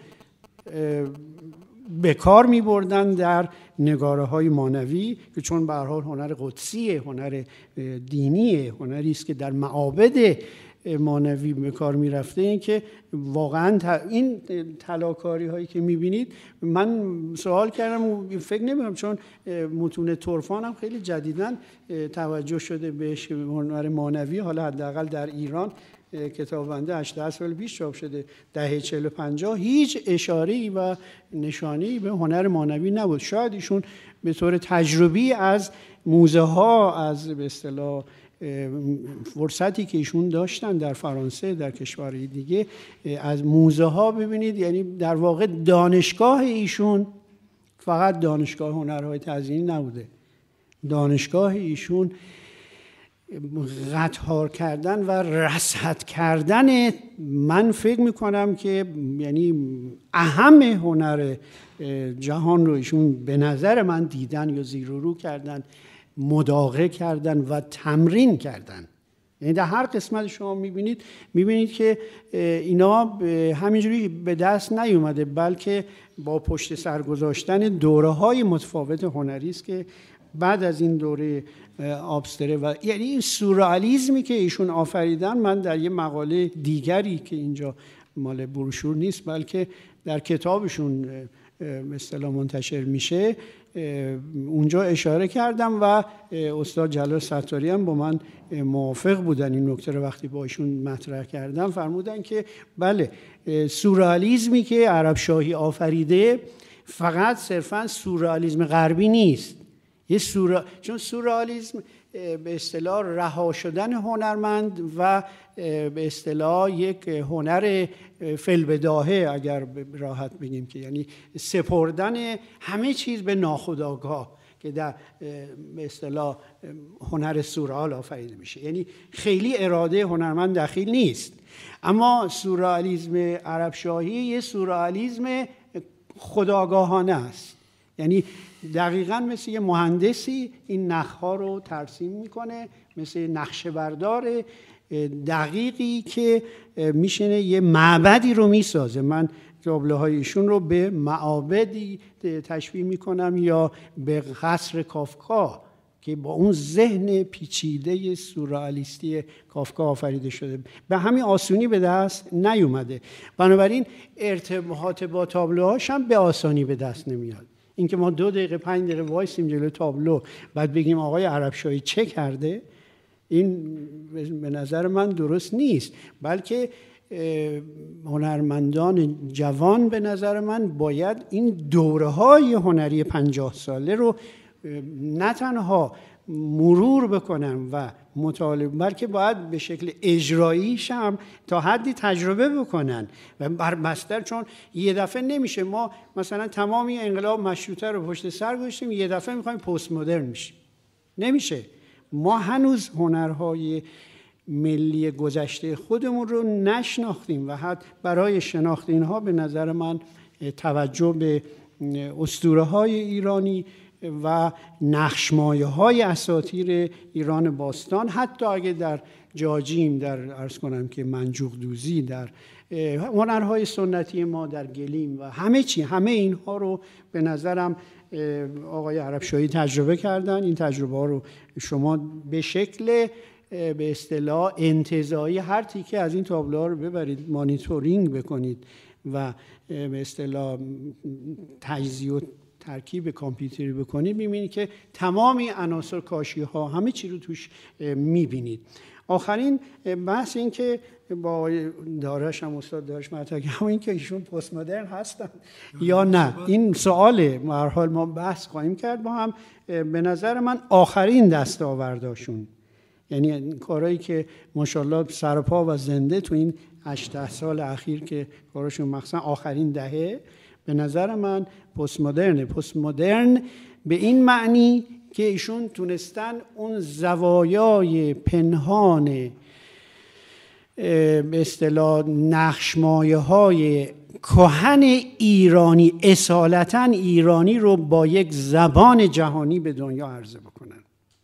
S3: به کار می بردن در نگاره های مانوی که چون به هر حال هنر قدسیه، هنر دینیه، هنری است که در معابد مانوی به کار می رفته. این که واقعا این طلاکاری هایی که می بینید، من سوال کردم فکر نمی کنم، چون متون طرفان هم خیلی جدیداً توجه شده بهش، هنر مانوی، حالا حداقل در ایران کتاب بنده هجده سال پیش چاپ شده، دهه چهل و پنجاه هیچ اشاره‌ای و نشانه‌ای به هنر مانوی نبود. شاید ایشون به طور تجربی از موزه ها، از به اصطلاح فرصتی که ایشون داشتن در فرانسه، در کشورهای دیگه، از موزه ها ببینید، یعنی در واقع دانشگاه ایشون فقط دانشگاه هنرهای تزیینی نبوده، دانشگاه ایشون قطار کردن و رصد کردن، من فکر میکنم که یعنی اهم هنر جهان رو ایشون به نظر من دیدن یا زیر و رو کردن، مداقه کردن و تمرین کردن. یعنی در هر قسمت شما میبینید میبینید که اینا همینجوری به دست نیومده، بلکه با پشت سر گذاشتن دوره‌های متفاوت هنری است که بعد از این دوره آبستره و یعنی این سورئالیسمی که ایشون آفریدن، من در یه مقاله دیگری که اینجا مال بروشور نیست بلکه در کتابشون به اصطلاح منتشر میشه، اونجا اشاره کردم و استاد جلال ستاری هم با من موافق بودن. این نکته رو وقتی با ایشون مطرح کردم فرمودن که بله، سورئالیسمی که عربشاهی آفریده فقط صرفا سورئالیسم غربی نیست، یه سورا... چون سورئالیسم به اصطلاح رها شدن هنرمند و به اصطلاح یک هنر فی‌البداهه، اگر راحت بگیم که یعنی سپردن همه چیز به ناخودآگاه که در به اصطلاح هنر سورئال آفریده میشه، یعنی خیلی اراده هنرمند دخیل نیست. اما سورئالیسم عربشاهی یه سورئالیسم خودآگاهانه است، یعنی دقیقاً مثل یه مهندسی این نخها رو ترسیم میکنه، مثل نقشه بردار دقیقی که میشینه یه معبدی رو میسازه. من تابلوهای هایشون رو به معابدی تشبیه میکنم یا به قصر کافکا که با اون ذهن پیچیده سورئالیستی کافکا آفریده شده، به همین آسونی به دست نیومده. بنابراین ارتباط با تابلوهاش هم به آسانی به دست نمیاد. اینکه ما دو دقیقه پنج دقیقه وایسیم جلوی تابلو بعد بگیم آقای عربشاهی چه کرده، این به نظر من درست نیست. بلکه هنرمندان جوان به نظر من باید این دوره‌های هنری پنجاه ساله رو نه تنها مرور بکنم و مطالعه، بلکه باید به شکل اجراییش هم تا حدی تجربه بکنن و بر بستر، چون یه دفعه نمیشه. ما مثلا تمامی انقلاب مشروطه رو پشت سر گذاشتیم، یه دفعه میخوایم پست مدرن میشیم، نمیشه. ما هنوز هنرهای ملی گذشته خودمون رو نشناختیم و حتی برای شناخت اینها به نظر من توجه به اسطوره‌های ایرانی و نقش‌مایه‌های اساطیر ایران باستان، حتی اگه در جاجیم، در عرض کنم که منجوق دوزی، در هنرهای سنتی ما، در گلیم و همه چی، همه اینها رو به نظرم آقای عربشاهی تجربه کردن. این تجربه ها رو شما به شکل به اصطلاح انتزاعی هر تیکه از این تابلوها رو ببرید مانیتورینگ بکنید و به اصطلاح تجزیه و ترکیب کامپیوتری بکنید، می‌بینید که تمامی عناصر، کاشی‌ها، همه چی رو توش می‌بینید. آخرین بحث این که با دارش هم استاد دارش مطرح کردن، این که ایشون پست مدرن هستن یا نه، این سواله. به هر حال ما بحث خواهیم کرد با هم. به نظر من آخرین دستاورداشون، یعنی کارهایی که ماشاءالله سرپا و زنده تو این هشده سال اخیر که کارشون مخصوصا آخرین دهه، به نظر من پست مدرن. پست مدرن به این معنی که ایشون تونستن اون زوایای پنهان به اصطلاح نقش‌مایه‌های کهن ایرانی، اصالتاً ایرانی رو با یک زبان جهانی به دنیا عرضه بکنن.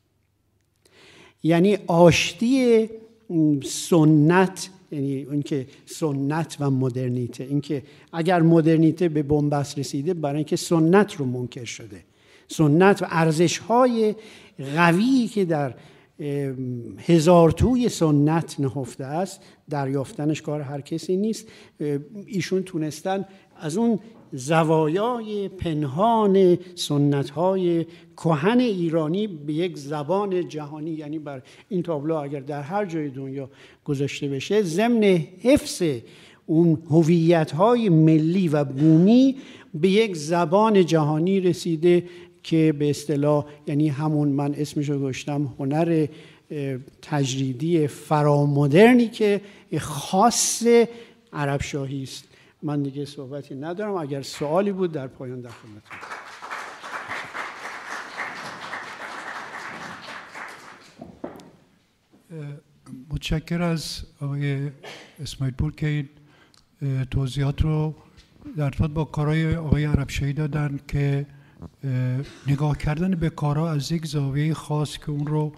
S3: یعنی آشتی سنت، یعنی اون که سنت و مدرنیته، این که اگر مدرنیته به بنبست رسیده برای اینکه سنت رو منکر شده، سنت و ارزش‌های قوی که در هزار توی سنت نهفته است، دریافتنش کار هر کسی نیست. ایشون تونستن از اون زوایای پنهان سنت‌های کهن ایرانی به یک زبان جهانی، یعنی بر این تابلو اگر در هر جای دنیا گذاشته بشه، ضمن حفظ اون هویت‌های ملی و بومی به یک زبان جهانی رسیده که به اصطلاح یعنی همون من اسمشو گذاشتم هنر تجریدی فرامدرنی که خاص عربشاهی است. من دیگه صحبتی ندارم، اگر سوالی بود در پایان در خدمتتون.
S2: متشکر از آقای اسماعیل پور که این توضیحات رو در ارتباط با کارهای آقای عربشاهی دادن که نگاه کردن به کارها از یک زاویه خاص که اون رو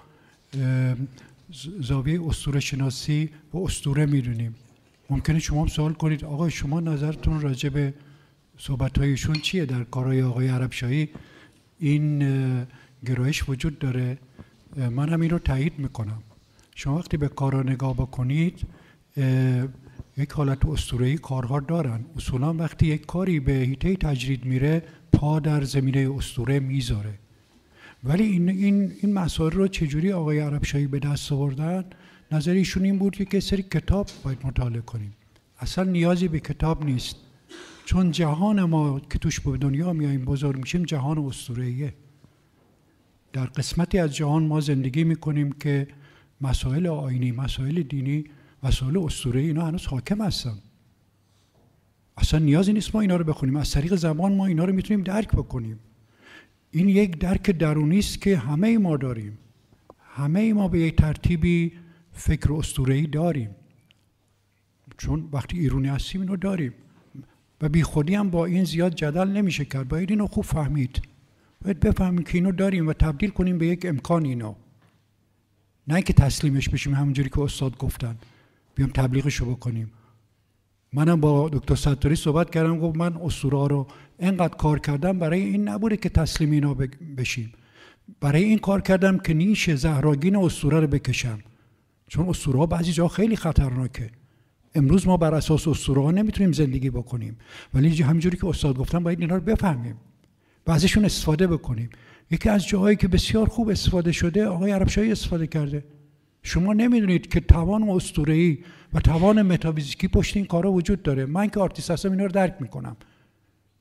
S2: زاویه اسطوره شناسی و اسطوره میدونیم. ممکنه شما هم سوال کنید آقا شما نظرتون راجع به صحبت‌هایشون چیه؟ در کارهای آقای عربشاهی این گرایش وجود داره. من هم این رو تایید میکنم. شما وقتی به کارها نگاه بکنید یک حالت اسطوره‌ای کارها دارن. اصولا وقتی یک کاری به حیطه تجرید میره پا در زمینه اسطوره میذاره. ولی این این این مسائل رو چجوری آقای عربشاهی به دست آوردن؟ نظریشون این بود که سری کتاب باید مطالعه کنیم. اصلا نیازی به کتاب نیست، چون جهان ما که توش به دنیا میاییم بزرگ میشیم جهان اسطوره‌ایه. در قسمتی از جهان ما زندگی میکنیم که مسائل آیینی، مسائل دینی، مسائل اسطوره‌ای اینا هنوز حاکم هستن. اصلا نیازی نیست ما اینا رو بخونیم، از طریق زبان ما اینا رو میتونیم درک بکنیم. این یک درک درونی است که همه ما داریم. همه ما به یک ترتیبی فکر اسطوره‌ای داریم، چون وقتی ایرانی هستیم اینو داریم و بی خودی هم با این زیاد جدل نمیشه کرد. باید اینو خوب فهمید، باید بفهمیم که اینو داریم و تبدیل کنیم به یک امکان اینا، نه اینکه تسلیمش بشیم همونجوری که استاد گفتن بیام تبلیغشو بکنیم. منم با دکتر ستاری صحبت کردم، گفت من اسطوره رو اینقدر کار کردم برای این نبوده که تسلیم اینا بشیم، برای این کار کردم که نیش زهراگین اسطوره رو بکشم، چون اسطوره ها بعضی جا خیلی خطرناکه. امروز ما بر اساس اسطوره ها نمیتونیم زندگی بکنیم، ولی همینجوری که استاد گفتن باید اینا رو بفهمیم و ازشون استفاده بکنیم. یکی از جاهایی که بسیار خوب استفاده شده آقای عربشاهی استفاده کرده. شما نمیدونید که توان اسطوره‌ای و توان متافیزیکی پشت این کارا وجود داره. من که آرتیست هستم اینا رو درک میکنم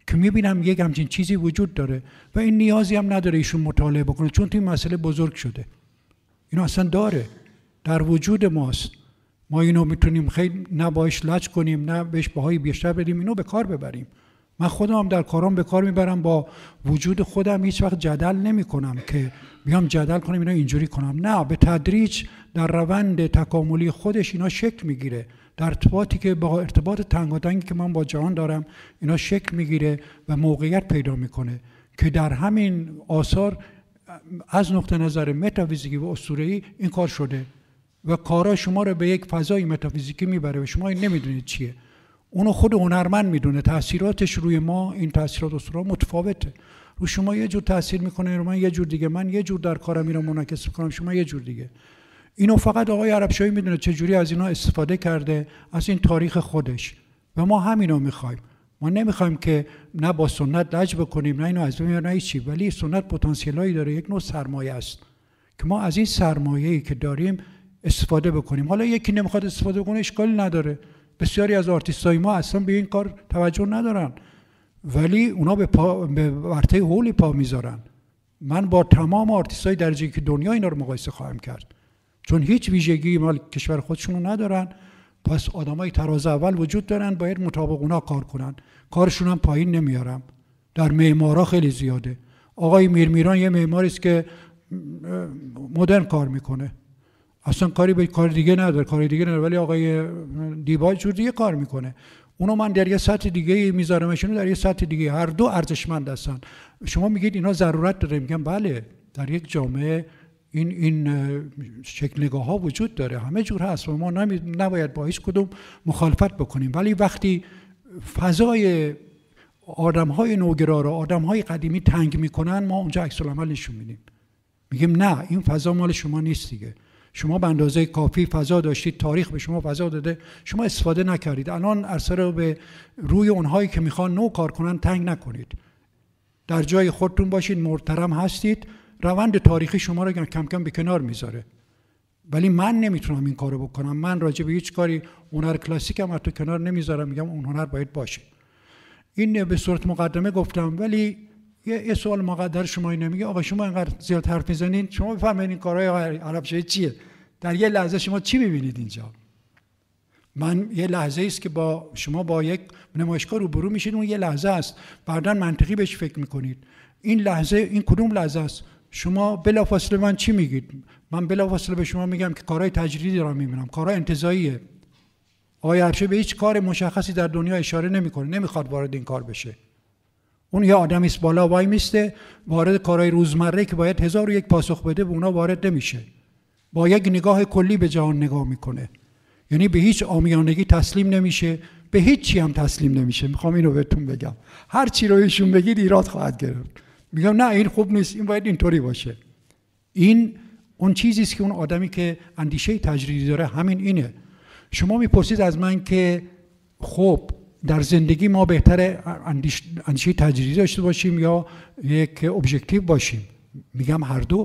S2: که میبینم یک همچین چیزی وجود داره و این نیازی هم نداره ایشون مطالعه بکنه، چون این مسئله بزرگ شده. اینو اصلا داره، در وجود ماست. ما اینو میتونیم خیلی نه باش لج کنیم، نه بهش بهای بیشتر بدیم، اینو به کار ببریم. من خودم هم در کارام به کار میبرم، با وجود خودم هیچ وقت جدل نمی کنم که بیام جدل کنم اینا اینجوری کنم. نه، به تدریج در روند تکاملی خودش اینا شکل میگیره. در ارتباطی که با ارتباط تنگاتنگی که من با جهان دارم اینا شکل میگیره و موقعیت پیدا میکنه که در همین آثار از نقطه نظر متافیزیکی و اسطوره‌ای این کار شده و کارا شما رو به یک فضای متافیزیکی میبره و شما این نمیدونید چیه. اونو خود هنرمند میدونه. تاثیراتش روی ما، این تاثیرات اسطوره متفاوته. رو شما یه جور تاثیر میکنه، رو من یه جور دیگه. من یه جور در کارم اینو منعکس میکنم، شما یه جور دیگه. اینو فقط آقای عربشاهی میدونه چه جوری از اینا استفاده کرده، از این تاریخ خودش. و ما همینو میخوایم. ما نمیخوایم که نه با سنت لج بکنیم، نه اینو از بین نه چی، ولی سنت پتانسیلایی داره، یک نوع سرمایه است که ما از این سرمایه‌ای که داریم استفاده بکنیم. حالا یکی نمیخواد استفاده کنه، اشکالی نداره. بسیاری از آرتیستای ما اصلا به این کار توجه ندارن، ولی اونا به, پا، به ورطه هولی پا میذارن. من با تمام آرتیستای درجه‌ای که دنیا اینا رو مقایسه خواهم کرد، چون هیچ ویژگی مال کشور خودشونو ندارن. پس آدمای تراز اول وجود دارن، باید مطابق اونا کار کنن. کارشون هم پایین نمیارم. در معمارا خیلی زیاده. آقای میرمیران یه معماری است که مدرن کار میکنه، اصلا کاری به کار دیگه نداره، کار دیگه نداره، ولی آقای دیباج جور دیگه کار میکنه. اونو من در یه سطح دیگه میذارمشون، در یه سطح دیگه. هر دو ارزشمند هستن. شما میگید اینا ضرورت داره، میگم بله، در یک جامعه این این شکل نگاه ها وجود داره، همه جور هست و ما نباید با هیچ کدوم مخالفت بکنیم. ولی وقتی فضای آدم های نوگرا رو آدم های قدیمی تنگ میکنن، ما اونجا عکس العمل نشون میدیم، میگیم نه، این فضا مال شما نیست دیگه. شما به اندازه کافی فضا داشتید، تاریخ به شما فضا داده، شما استفاده نکردید. الان عرصه رو به روی اونهایی که میخوان نو کار کنن تنگ نکنید. در جای خودتون باشید، محترم هستید. روند تاریخی شما رو کم کم به کنار میذاره. ولی من نمیتونم این کارو بکنم. من راجع به هیچ کاری هنر کلاسیک هم حتی کنار نمیذارم، میگم اون هنر باید باشه. این به صورت مقدمه گفتم. ولی یه سوال مقدر شما اینه، میگه آقا شما اینقدر زیاد حرف میزنین، شما بفهمید این کارهای عربشاهی چیه؟ در یه لحظه شما چی میبینید اینجا؟ من یه لحظه است که با شما با یک نمایشگاه روبرو میشید، اون یه لحظه است، بعداً منطقی بهش فکر میکنید. این لحظه، این کدوم لحظه است؟ شما بلافاصله من چی میگید؟ من بلافاصله به شما میگم که کارهای تجریدی دارم میبینم، کارهای انتزاعیه. آقای عربشاهی به هیچ کار مشخصی در دنیا اشاره نمیکنه، نمیخواد وارد این کار بشه. اون یه آدمی است بالا وای میسته، وارد کارهای روزمره که باید هزار و یک پاسخ بده به اونا وارد نمیشه. با یک نگاه کلی به جهان نگاه میکنه. یعنی به هیچ عامیانگی تسلیم نمیشه، به هیچ چی هم تسلیم نمیشه. میخوام اینو بهتون بگم، هر چی رو ایشون بگید ایراد خواهد گرفت. میگم نه این خوب نیست، این باید اینطوری باشه. این اون چیزی است که اون آدمی که اندیشه تجریدی داره همین اینه. شما میپرسید از من که خب در زندگی ما بهتره اندیش... اندیشه تجریدی داشته باشیم یا یک ابژکتیو باشیم؟ میگم هر دو.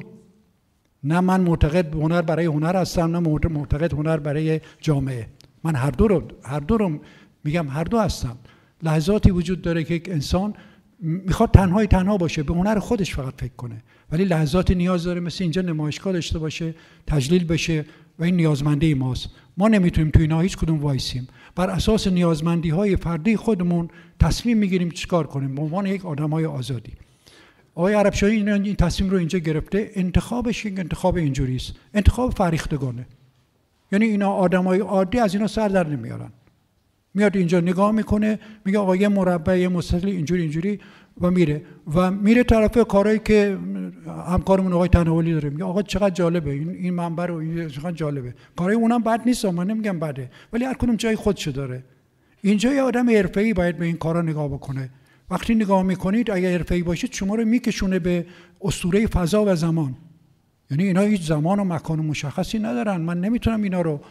S2: نه من معتقد هنر برای هنر هستم، نه معتقد هنر برای جامعه. من هر دو رو هر دو رو میگم، هر دو هستم. لحظاتی وجود داره که یک انسان میخواد تنهای تنها باشه، به هنر خودش فقط فکر کنه، ولی لحظاتی نیاز داره مثل اینجا نمایشگاه داشته باشه، تجلیل بشه و این نیازمندی ماست. ما نمیتونیم تو اینا هیچ کدوم وایسیم. بر اساس نیازمندی های فردی خودمون تصمیم میگیریم چیکار کنیم به عنوان یک آدمای آزادی. آقای عربشاهی این تصمیم رو اینجا گرفته، انتخابش یک انتخاب اینجوری است، انتخاب فرهیختگانه. یعنی اینا آدمای عادی از اینا سر در نمیارن. میاد اینجا نگاه میکنه، میگه آقا یه مربع یه مستطیل اینجوری اینجوری و میره و میره طرف کارهایی که همکارمون آقای تناولی داره. میگه آقا چقدر جالبه این این منبر و این چقدر جالبه. کارهای اونم بد نیست، من نمیگم بده، ولی هر کدوم جای خودشو داره. اینجا یه آدم حرفه‌ای باید به این کارا نگاه بکنه. وقتی نگاه میکنید اگه حرفه‌ای باشید شما رو میکشونه به اسطوره فضا و زمان. یعنی اینا هیچ زمان و مکان مشخصی ندارن. من نمیتونم اینا رو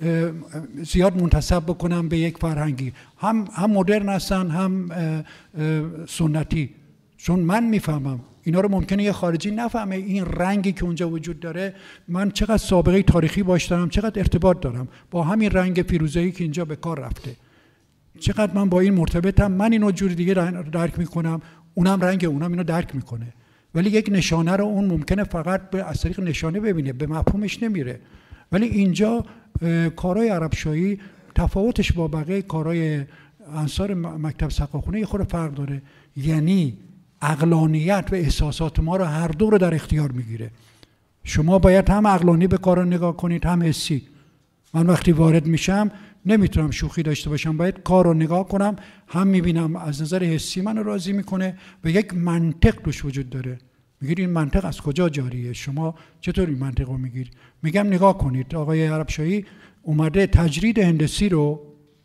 S2: زیاد منتسب بکنم به یک فرهنگی. هم هم مدرن هستن هم سنتی. چون من میفهمم اینا رو ممکنه یه خارجی نفهمه، این رنگی که اونجا وجود داره، من چقدر سابقه تاریخی باش دارم، چقدر ارتباط دارم با همین رنگ فیروزه‌ای که اینجا به کار رفته. چقدر من با این مرتبطم، من اینو جوری دیگه درک میکنم، اونم رنگ اونم اینو درک میکنه. ولی یک نشانه رو اون ممکنه فقط به از طریق نشانه ببینه، به مفهومش نمیره. ولی اینجا کارهای عربشاهی تفاوتش با بقیه کارهای انصار مکتب سقاخونه یه خورده فرق داره. یعنی عقلانیت و احساسات ما رو هر دو رو در اختیار میگیره. شما باید هم عقلانی به کار نگاه کنید هم حسی. من وقتی وارد میشم نمیتونم شوخی داشته باشم، باید کار رو نگاه کنم، هم میبینم از نظر حسی من راضی میکنه و یک منطق توش وجود داره. میگید این منطق از کجا جاریه؟ شما چطور این منطق رو میگید؟ میگم نگاه کنید، آقای عربشاهی اومده تجرید هندسی رو،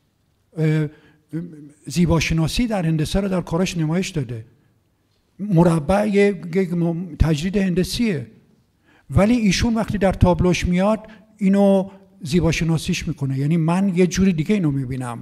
S2: زیباشناسی در هندسه رو در کاراش نمایش داده. مربع یک تجرید هندسیه، ولی ایشون وقتی در تابلوش میاد اینو زیباشناسیش میکنه. یعنی من یه جوری دیگه اینو میبینم،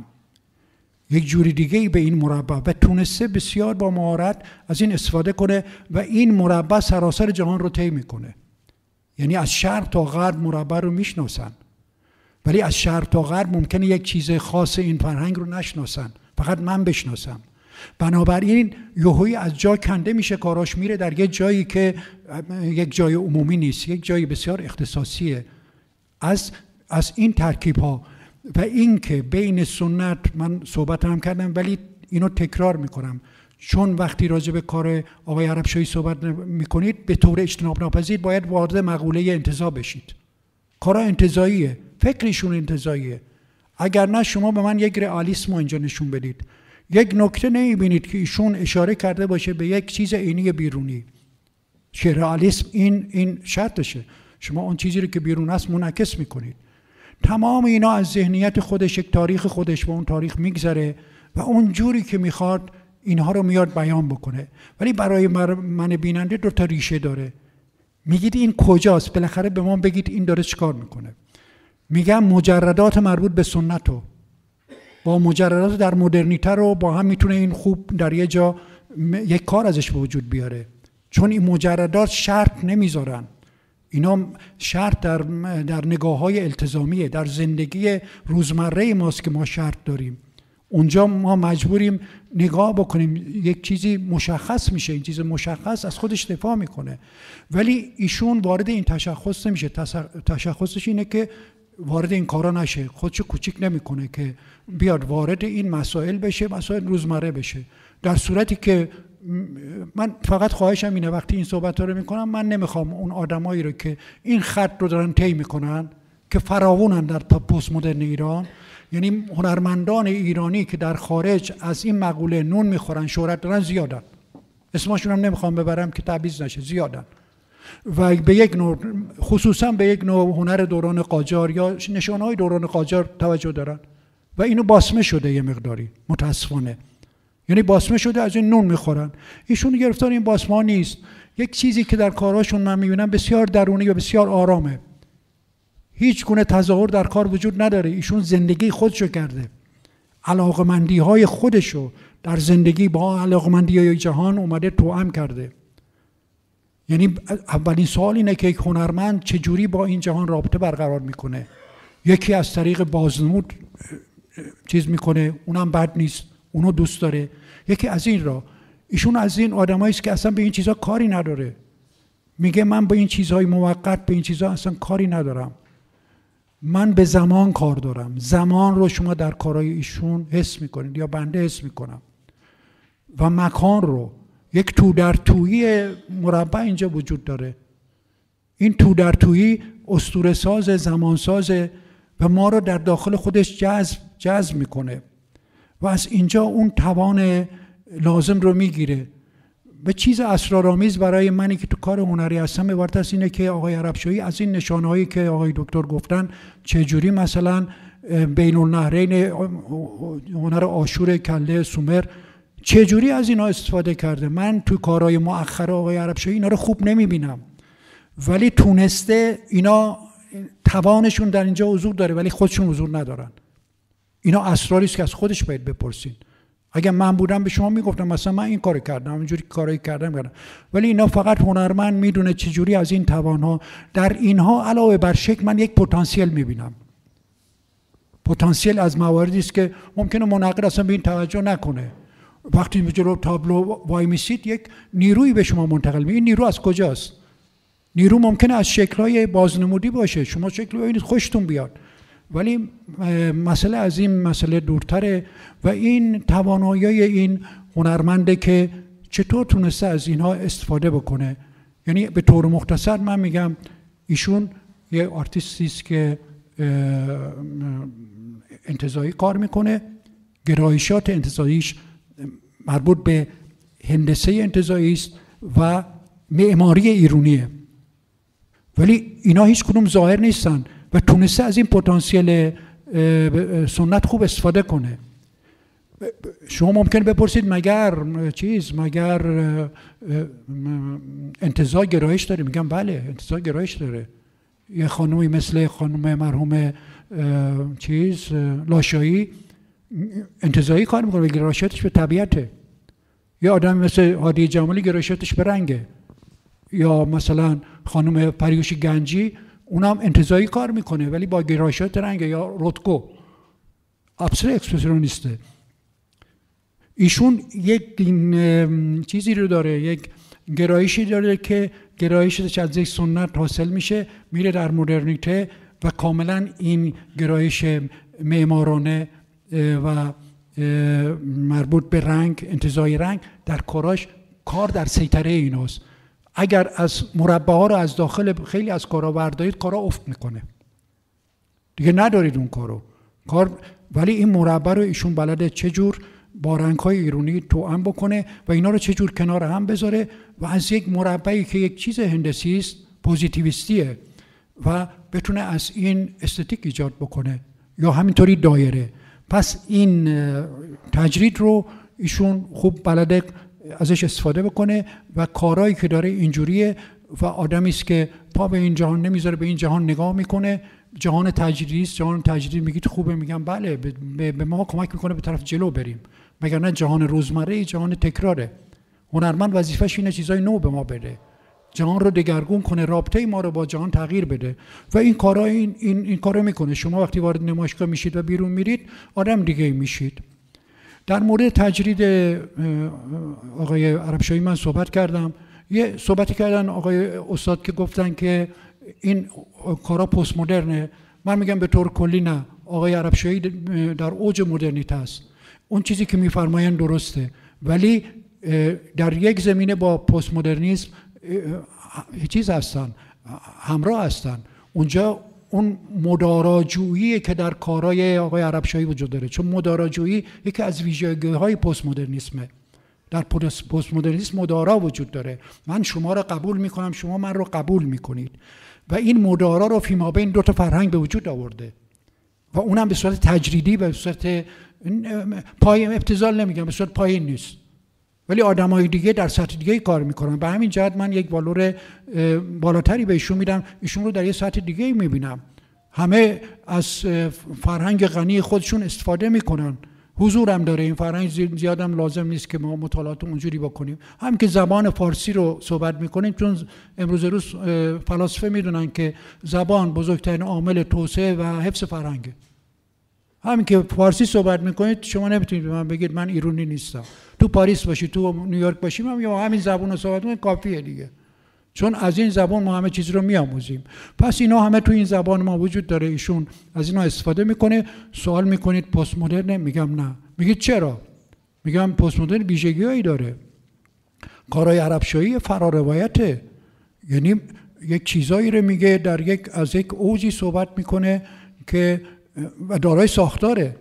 S2: یک جوری دیگه به این مربع، و تونسته بسیار با مهارت از این استفاده کنه و این مربع سراسر جهان رو طی میکنه. یعنی از شرق تا غرب مربع رو میشناسن، ولی از شرق تا غرب ممکنه یک چیز خاص این فرهنگ رو نشناسن، فقط من بشناسم. بنابراین یهویی از جا کنده میشه، کاراش میره در یک جایی که یک جای عمومی نیست، یک جای بسیار اختصاصیه. از از این ترکیب ها و این که بین سنت، من صحبت هم کردم ولی اینو تکرار میکنم، چون وقتی راجع به کار آقای عربشاهی صحبت میکنید به طور اجتناب ناپذیر باید وارد مقوله انتزاع بشید. کارا انتزاعیه، فکرشون انتزاعیه. اگر نه شما به من یک رئالیسم اینجا نشون بدید، یک نکته نمیبینید که ایشون اشاره کرده باشه به یک چیز عینی بیرونی. که رئالیسم این این شرطشه، شما اون چیزی رو که بیرون است منعکس میکنید. تمام اینا از ذهنیت خودش، یک تاریخ خودش با اون تاریخ میگذره و اون جوری که میخواد اینها رو میاد بیان بکنه. ولی برای من بیننده دو تا ریشه داره. میگید این کجاست؟ بالاخره به ما بگید این داره چیکار میکنه. میگم مجردات مربوط به سنتو با مجردات در مدرنیته رو با هم میتونه این خوب در یه جا یک کار ازش به وجود بیاره، چون این مجردات شرط نمیذارن. اینا شرط در در نگاه‌های التزامیه، در زندگی روزمره ماست که ما شرط داریم. اونجا ما مجبوریم نگاه بکنیم، یک چیزی مشخص میشه، این چیز مشخص از خودش دفاع میکنه. ولی ایشون وارد این تشخص نمیشه. تشخصش اینه که وارد این کارا نشه، خودشو کوچیک نمیکنه که بیاد وارد این مسائل بشه، مسائل روزمره بشه. در صورتی که من فقط خواهشم اینه وقتی این صحبت رو میکنم، من نمیخوام اون آدمایی رو که این خط رو دارن طی میکنن که فراوونن در پست مدرن ایران، یعنی هنرمندان ایرانی که در خارج از این مقوله نون میخورن، شهرت دارن، زیادن. اسمشون هم نمیخوام ببرم که تبعیض نشه، زیادن. و به یک نوع، خصوصا به یک نوع هنر دوران قاجار یا نشانهای دوران قاجار توجه دارن و اینو باسمه شده یه مقداری متاسفانه. یعنی باسمه شده، از این نون میخورن. ایشون گرفتار این باسمه ها نیست. یک چیزی که در کارهاشون من میبینم بسیار درونی و بسیار آرامه. هیچ گونه تظاهر در کار وجود نداره. ایشون زندگی خودشو کرده. علاقمندی های خودشو در زندگی با علاقمندی های جهان اومده توأم کرده. یعنی اولین سوال اینه که یک هنرمند چجوری با این جهان رابطه برقرار میکنه. یکی از طریق بازنمود چیز میکنه، اونم بد نیست، اونو دوست داره. یکی از این را. ایشون از این آدمایی است که اصلا به این چیزها کاری نداره. میگه من به این چیزهای موقت، به این چیزها اصلا کاری ندارم. من به زمان کار دارم. زمان رو شما در کارهای ایشون حس میکنید یا بنده حس میکنم. و مکان رو، یک تو در تویی مربع اینجا وجود داره. این تو در تویی اسطوره ساز، زمان ساز و ما رو در داخل خودش جذب جذب میکنه و از اینجا اون توان لازم رو میگیره. و چیز اسرارآمیز برای منی که تو کار هنری هستم عبارت است اینه که آقای عربشاهی از این نشانهایی که آقای دکتر گفتن، چجوری مثلا بین النهرین، هنر عاشور کله سومر، چجوری از اینا استفاده کرده. من تو کارهای مؤخر آقای عربشاهی اینا رو خوب نمیبینم، ولی تونسته اینا توانشون در اینجا حضور داره ولی خودشون حضور ندارن. اینا اسراری است که از خودش باید بپرسین. اگر من بودم به شما میگفتم مثلا من این کارو کردم، اینجوری کارایی کردم کردم ولی اینا فقط هنرمند میدونه چجوری از این توانها. در اینها علاوه بر شکل من یک پتانسیل میبینم. پتانسیل از مواردی است که ممکنه منقد اصلا به این توجه نکنه. وقتی به جلو تابلو وای میسید یک نیرویی به شما منتقل میشه. این نیرو از کجاست؟ نیرو ممکنه از شکل‌های بازنمودی باشه، شما شکل ببینید خوشتون بیاد، ولی مسئله از این مسئله دورتره و این توانایی این هنرمنده که چطور تونسته از اینها استفاده بکنه. یعنی به طور مختصر من میگم ایشون یه آرتیستی است که انتزاعی کار میکنه، گرایشات انتزاعیش مربوط به هندسه انتزاعی است و معماری ایرونیه، ولی اینا هیچ کدوم ظاهر نیستن و تونسته از این پتانسیل سنت خوب استفاده کنه. شما ممکن بپرسید مگر چیز مگر انتزاع گرایش داره؟ میگم بله، انتزاع گرایش داره. یه خانومی مثل خانم مرحوم چیز لاشایی انتزاعی کار میکنه و گرایشاتش به طبیعته. یا آدمی مثل هادی جمالی گرایشاتش به رنگه. یا مثلا خانم پریوش گنجی اونم انتزاعی کار میکنه ولی با گرایشات رنگه. یا روتکو ابسترکت اکسپرسیونیسته. ایشون یک چیزی رو داره، یک گرایشی داره که گرایشش از یک سنت حاصل میشه میره در مدرنیته و کاملا این گرایش معمارانه و مربوط به رنگ، انتزاعی رنگ در کاراش کار در سیطره ایناست. اگر از مربع ها رو از داخل خیلی از کارا بردارید کارا افت میکنه دیگه، ندارید اون کارو کار. ولی این مربع رو ایشون بلده چجور با رنگ‌های ایرانی توأم بکنه و اینا رو چجور کنار هم بذاره و از یک مربعی که یک چیز هندسی است پوزیتیویستیه و بتونه از این استتیک ایجاد بکنه یا همینطوری دایره. پس این تجرید رو ایشون خوب بلده ازش استفاده بکنه و کارهایی که داره اینجوریه و آدمی است که پا به این جهان نمیذاره، به این جهان نگاه میکنه. جهان تجریدی است. جهان تجریدی میگید خوبه، میگم بله، به ما کمک میکنه به طرف جلو بریم، مگر نه جهان روزمره جهان تکراره. هنرمند وظیفه‌ش اینه چیزای نو به ما بده، جهان رو دگرگون کنه، رابطه ما رو با جهان تغییر بده و این کارا این این این کارو میکنه. شما وقتی وارد نمایشگاه میشید و بیرون میرید آدم دیگه میشید. در مورد تجرید آقای عربشاهی من صحبت کردم. یه صحبتی کردن آقای استاد که گفتن که این کارا پست مدرنه. من میگم به طور کلی نه. آقای عربشاهی در اوج مدرنیته است. اون چیزی که میفرمایند درسته، ولی در یک زمینه با پست مدرنیسم چیز هستن، همراه هستن. اونجا اون مداراجویی که در کارهای آقای عربشاهی وجود داره، چون مداراجویی یکی از ویژگی‌های پست مدرنیسمه. در پست مدرنیسم مدارا وجود داره. من شما را قبول میکنم، شما من رو قبول میکنید و این مدارا رو فیما بین دو تا فرهنگ به وجود آورده و اونم به صورت تجریدی، به صورت پای ابتذال نمیگم، به صورت پایین نیست، ولی آدمای دیگه در سطح دیگه کار میکنن. به همین جهت من یک والور بالاتری به ایشون میدم. ایشون رو در یه سطح دیگه میبینم. همه از فرهنگ غنی خودشون استفاده میکنن. حضورم داره این فرهنگ، زیادم لازم نیست که ما مطالعات اونجوری بکنیم. هم که زبان فارسی رو صحبت میکنیم، چون امروز روز فلاسفه میدونن که زبان بزرگترین عامل توسعه و حفظ فرهنگه. همین که فارسی صحبت میکنید شما نمیتونید به من بگید من ایرانی نیستم. تو پاریس باشی، تو نیویورک باشی، من یا همین زبان رو صحبت میکنید کافیه دیگه، چون از این زبان ما همه چیز رو میآموزیم. پس اینا همه تو این زبان ما وجود داره. ایشون از اینا استفاده میکنه. سوال میکنید پست مدرن؟ میگم نه. میگید چرا؟ میگم پست مدرن ویژگی‌هایی داره. کارهای عربشاهی فراروایته، یعنی یک چیزایی رو میگه، در یک از یک اوجی صحبت میکنه که و دارای ساختاره.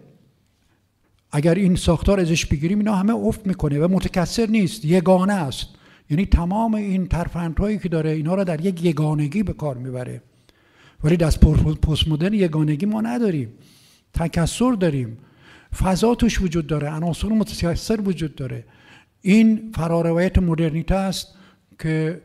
S2: اگر این ساختار ازش بگیریم اینا همه افت میکنه و متکثر نیست، یگانه است. یعنی تمام این ترفندهایی که داره اینا را در یک یگانگی به کار میبره. ولی در پست مدرن یگانگی ما نداریم، تکثر داریم، فضا توش وجود داره، عناصر متکثر وجود داره. این فراروایت مدرنیته است که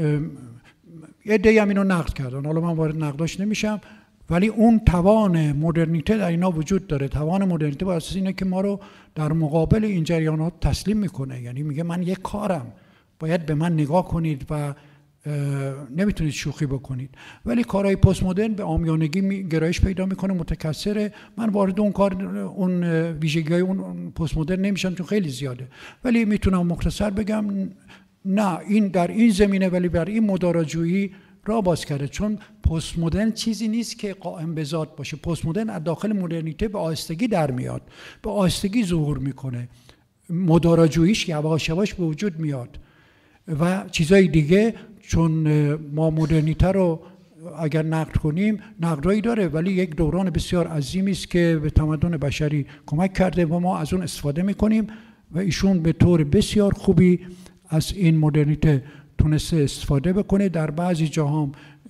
S2: یه عده‌ای هم اینو نقد کردن، حالا من وارد نقداش نمیشم، ولی اون توان مدرنیته در اینا وجود داره. توان مدرنیته بر اساس اینه که ما رو در مقابل این جریانات تسلیم میکنه. یعنی میگه من یک کارم، باید به من نگاه کنید و نمیتونید شوخی بکنید. ولی کارهای پست مدرن به عامیانگی گرایش پیدا میکنه، متکثره. من وارد اون کار اون ویژگی‌های اون پست مدرن نمیشم چون خیلی زیاده، ولی میتونم مختصر بگم نه این در این زمینه ولی بر این مدارجویی را باز کرده، چون پست مدرن چیزی نیست که قائم به ذات باشه. پست مدرن از داخل مدرنیته به آهستگی در میاد، به آهستگی ظهور میکنه، مدارجوییش یواش یواش به وجود میاد و چیزای دیگه. چون ما مدرنیته رو اگر نقد کنیم نقدایی داره، ولی یک دوران بسیار عظیمی است که به تمدن بشری کمک کرده و ما از اون استفاده میکنیم و ایشون به طور بسیار خوبی از این مدرنیته تونسته استفاده بکنه. در بعضی جاها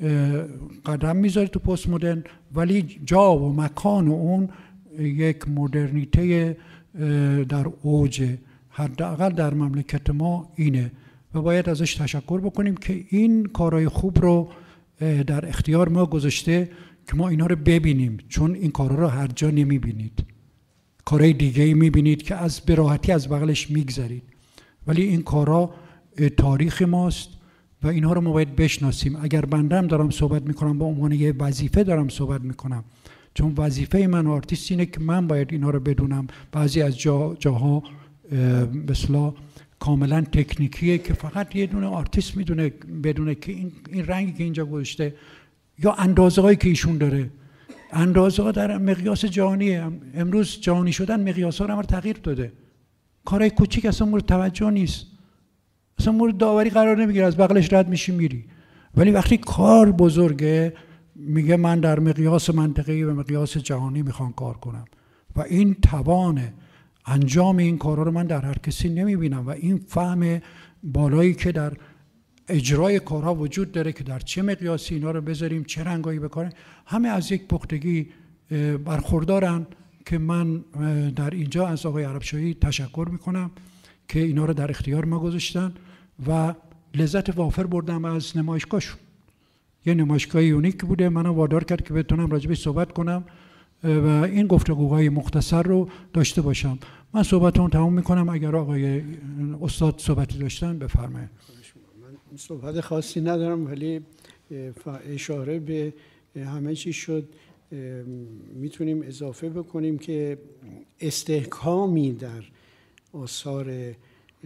S2: قدم میذاره تو پست مدرن، ولی جا و مکان اون یک مدرنیته در اوج، حداقل در مملکت ما اینه و باید ازش تشکر بکنیم که این کارهای خوب رو در اختیار ما گذاشته که ما اینا رو ببینیم، چون این کارها رو هر جا نمیبینید. کارهای دیگه‌ای میبینید که از به راحتی از بغلش میگذرید، ولی این کارها تاریخ ماست و اینها رو ما باید بشناسیم. اگر بنده هم دارم صحبت میکنم با عنوان یه وظیفه دارم صحبت میکنم، چون وظیفه من آرتیست اینه که من باید اینها رو بدونم. بعضی از جا جاها به اصطلاح کاملا تکنیکیه که فقط یه دونه آرتیست میدونه بدونه که این این رنگی که اینجا گذاشته یا اندازه هایی که ایشون داره. اندازه ها در مقیاس جهانیه. امروز جهانی شدن مقیاس ها رو هم تغییر داده. کارهای کوچیک اصلا مورد توجه نیست، اصلا مورد داوری قرار نمیگیره، از بغلش رد میشی میری. ولی وقتی کار بزرگه میگه من در مقیاس منطقه‌ای و مقیاس جهانی میخوام کار کنم و این توانه انجام این کارها رو من در هر کسی نمیبینم و این فهم بالایی که در اجرای کارها وجود داره که در چه مقیاسی اینا رو بذاریم، چه رنگایی بکنیم، همه از یک پختگی برخوردارن که من در اینجا از آقای عربشاهی تشکر میکنم که اینا رو در اختیار ما گذاشتن و لذت وافر بردم از نمایشگاهشون. یه نمایشگاه یونیک بوده، منو وادار کرد که بتونم راجبش صحبت کنم و این گفتگوهای مختصر رو داشته باشم. من صحبتون تمام میکنم. اگر آقای استاد صحبتی داشتن بفرمایید.
S3: من صحبت خاصی ندارم، ولی اشاره به همه چی شد. میتونیم اضافه بکنیم که استحکامی در آثار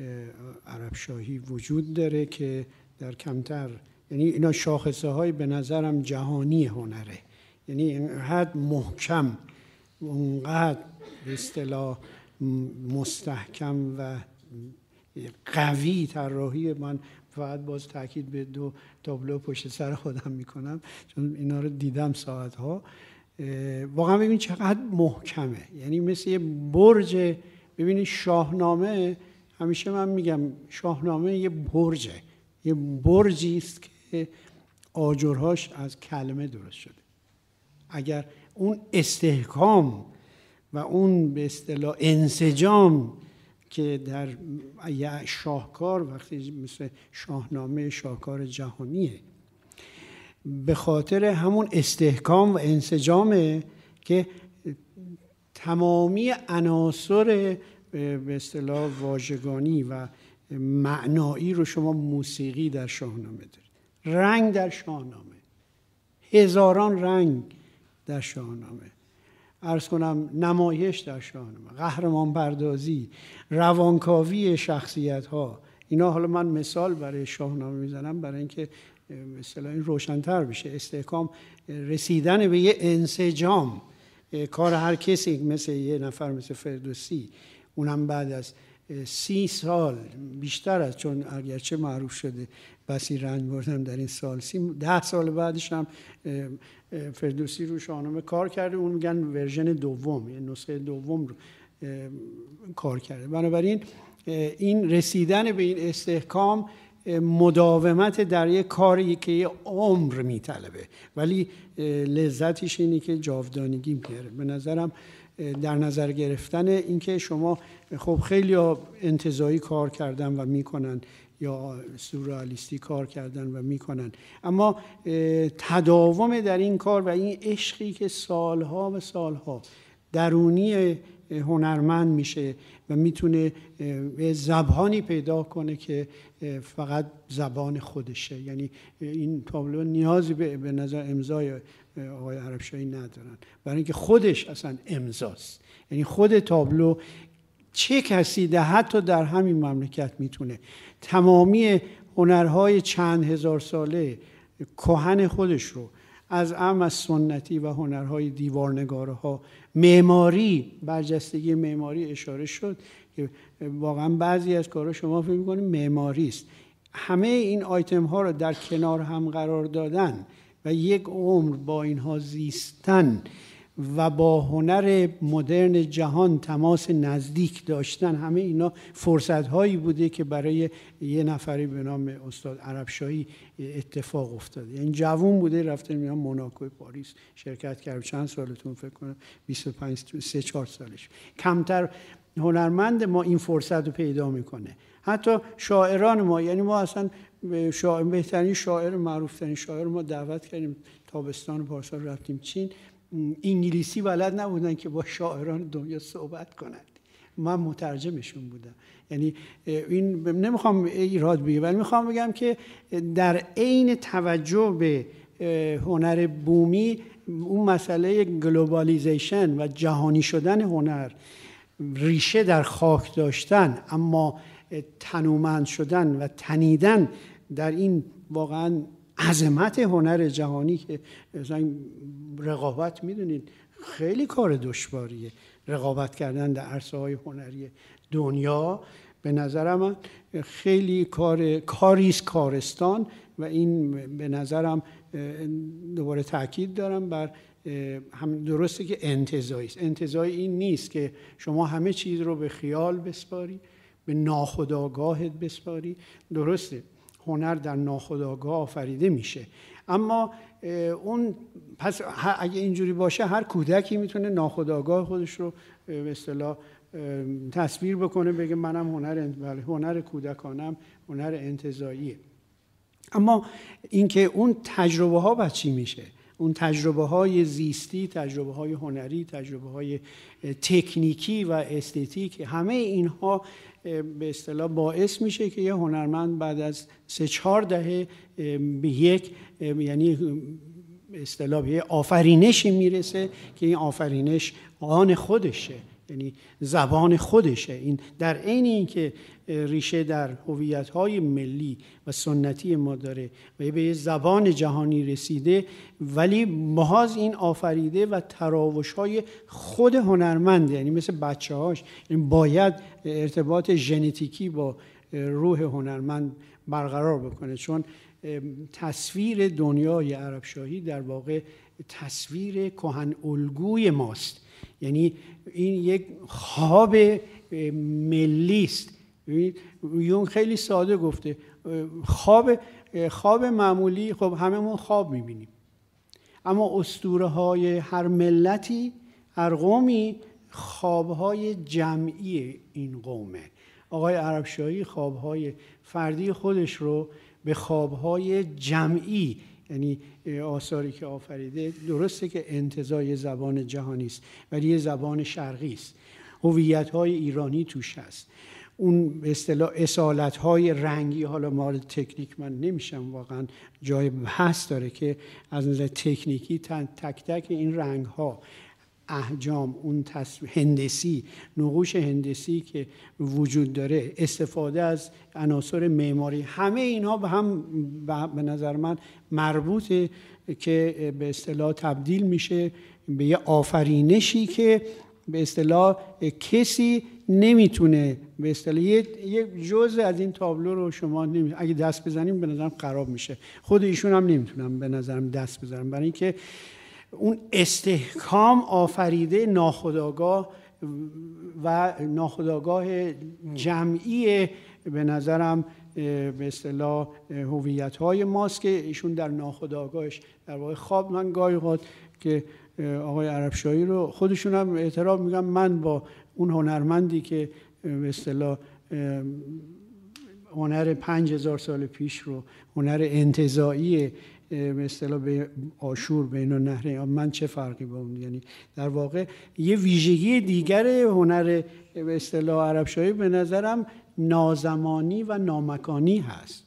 S3: عربشاهی وجود داره که در کمتر، یعنی اینا شاخصه های به نظرم جهانی هنره، یعنی اینقدر محکم، اونقدر به اصطلاح مستحکم و قوی طراحی. من فقط باز تاکید به دو تابلو پشت سر خودم میکنم چون اینا رو دیدم ساعتها. واقعا ببین چقدر محکمه، یعنی مثل یه برج. ببینید شاهنامه، همیشه من میگم شاهنامه یه برجه، یه برجی است که آجرهاش از کلمه درست شده. اگر اون استحکام و اون به اصطلاح انسجام که در یه شاهکار وقتی مثل شاهنامه شاهکار جهانیه، به خاطر همون استحکام و انسجامه که تمامی عناصر به اصطلاح واژگانی و معنایی رو شما موسیقی در شاهنامه دارید، رنگ در شاهنامه، هزاران رنگ در شاهنامه، عرض کنم نمایش در شاهنامه، قهرمان پردازی، روانکاوی شخصیت ها. اینا حالا من مثال برای شاهنامه میزنم برای اینکه مثلا این روشن‌تر بشه. استحکام، رسیدن به یه انسجام، کار هر کسی مثل یه نفر مثل فردوسی، اونم بعد از سی سال بیشتر از، چون اگرچه معروف شده بسی رنج بردم در این سال، سی ده سال بعدش هم فردوسی رو شاهنامه کار کرده، اون میگن ورژن دوم، یه نسخه دوم رو کار کرده. بنابراین این رسیدن به این استحکام مداومت در یک کاری که یه عمر میطلبه، ولی لذتش اینه که جاودانگی میاره. به نظرم در نظر گرفتن اینکه شما خب خیلی انتزاعی کار کردن و میکنن یا سورئالیستی کار کردن و میکنن، اما تداوم در این کار و این عشقی که سالها و سالها درونی هنرمند میشه و میتونه زبانی پیدا کنه که فقط زبان خودشه. یعنی این تابلو نیازی به, به نظر امضای آقای عربشاهی ندارن، برای اینکه خودش اصلا امضاست. یعنی خود تابلو چه کسی ده حتی در همین مملکت میتونه تمامی هنرهای چند هزار ساله کهن خودش رو از ام از سنتی و هنرهای دیوارنگاره ها، معماری، برجستگی معماری اشاره شد که واقعا بعضی از کارها شما فکر می‌کنید معماری است. همه این آیتم ها رو در کنار هم قرار دادن و یک عمر با اینها زیستن و با هنر مدرن جهان تماس نزدیک داشتن، همه اینا فرصت هایی بوده که برای یه نفری به نام استاد عربشاهی اتفاق افتاده. یعنی جوون بوده، رفته میام موناکو پاریس شرکت کرد. چند سالتون فکر کنم بیست و پنج سه چهار سالش. کمتر هنرمند ما این فرصت رو پیدا میکنه. حتی شاعران ما، یعنی ما اصلا شاعر، بهترین شاعر، معروفترین شاعر ما دعوت کردیم تابستان پارسال، رفتیم چین، انگلیسی بلد نبودن که با شاعران دنیا صحبت کنند، من مترجمشون بودم. یعنی این نمیخوام ایراد بگیرم، ولی میخوام بگم که در عین توجه به هنر بومی، اون مسئله گلوبالیزیشن و جهانی شدن هنر، ریشه در خاک داشتن اما تنومند شدن و تنیدن در این واقعا عظمت هنر جهانی که رقابت، میدونید خیلی کار دشواریه رقابت کردن در عرصه‌های هنری دنیا. به نظرم خیلی کار کاریست کارستان و این به نظرم دوباره تاکید دارم بر هم، درسته که انتزاعی است. انتزاعی این نیست که شما همه چیز رو به خیال بسپاری، به ناخودآگاهت بسپاری. درسته هنر در ناخودآگاه آفریده میشه، اما اون پس اگه اینجوری باشه هر کودکی میتونه ناخودآگاه خودش رو به اصطلاح تصویر بکنه، بگه منم هنر بله هنر کودکانم هنر انتزاعیه. اما اینکه اون تجربه ها بعد چی میشه؟ اون تجربه های زیستی، تجربه های هنری، تجربه های تکنیکی و استتیک، همه اینها به اصطلاح باعث میشه که یه هنرمند بعد از سه چهار دهه به یک یعنی به اصطلاح به آفرینشی میرسه که این آفرینش آن خودشه، یعنی زبان خودشه. این در عین اینکه ریشه در هویت‌های ملی و سنتی ما داره و به زبان جهانی رسیده، ولی محض این آفریده و تراوش‌های خود هنرمند، یعنی مثل بچه‌هاش، یعنی باید ارتباط ژنتیکی با روح هنرمند برقرار بکنه، چون تصویر دنیای عربشاهی در واقع تصویر کهن الگوی ماست. یعنی این یک خواب ملی است. یون خیلی ساده گفته خواب خواب معمولی، خب هممون خواب میبینیم، اما اسطوره‌های هر ملتی، هر قومی، خوابهای جمعی این قومه. آقای عربشاهی خوابهای فردی خودش رو به خوابهای جمعی، یعنی آثاری که آفریده، درسته که انتزاع زبان جهانی است ولی یه زبان شرقی است، هویت‌های ایرانی توش هست، اون به اصطلاح اصالت‌های رنگی. حالا مال تکنیک من نمیشم، واقعا جای بحث داره که از نظر تکنیکی تک تک این رنگ‌ها، احجام، اون هندسی، نقوش هندسی که وجود داره، استفاده از عناصر معماری، همه اینها به هم به نظر من مربوطه که به اصطلاح تبدیل میشه به یه آفرینشی که به اصطلاح کسی نمیتونه به اصطلاح یک جزء از این تابلو رو شما نمی... اگه دست بزنیم به نظرم خراب میشه. خود ایشون هم نمیتونم به نظرم دست بزنم، برای اینکه اون استحکام آفریده ناخودآگاه و ناخودآگاه جمعی به نظرم به اصطلاح هویت‌های ماست که ایشون در ناخودآگاهش در واقع خواب. من گاهی اوقات که آقای عربشاهی رو خودشون هم اعتراف میگم، من با اون هنرمندی که به اصطلاح هنر پنج هزار سال پیش رو، هنر انتزاعی به اصطلاح به آشور بین النهرین، من چه فرقی با اون؟ یعنی در واقع یه ویژگی دیگر هنر به اصطلاح عربشاهی به نظرم نازمانی و نامکانی هست.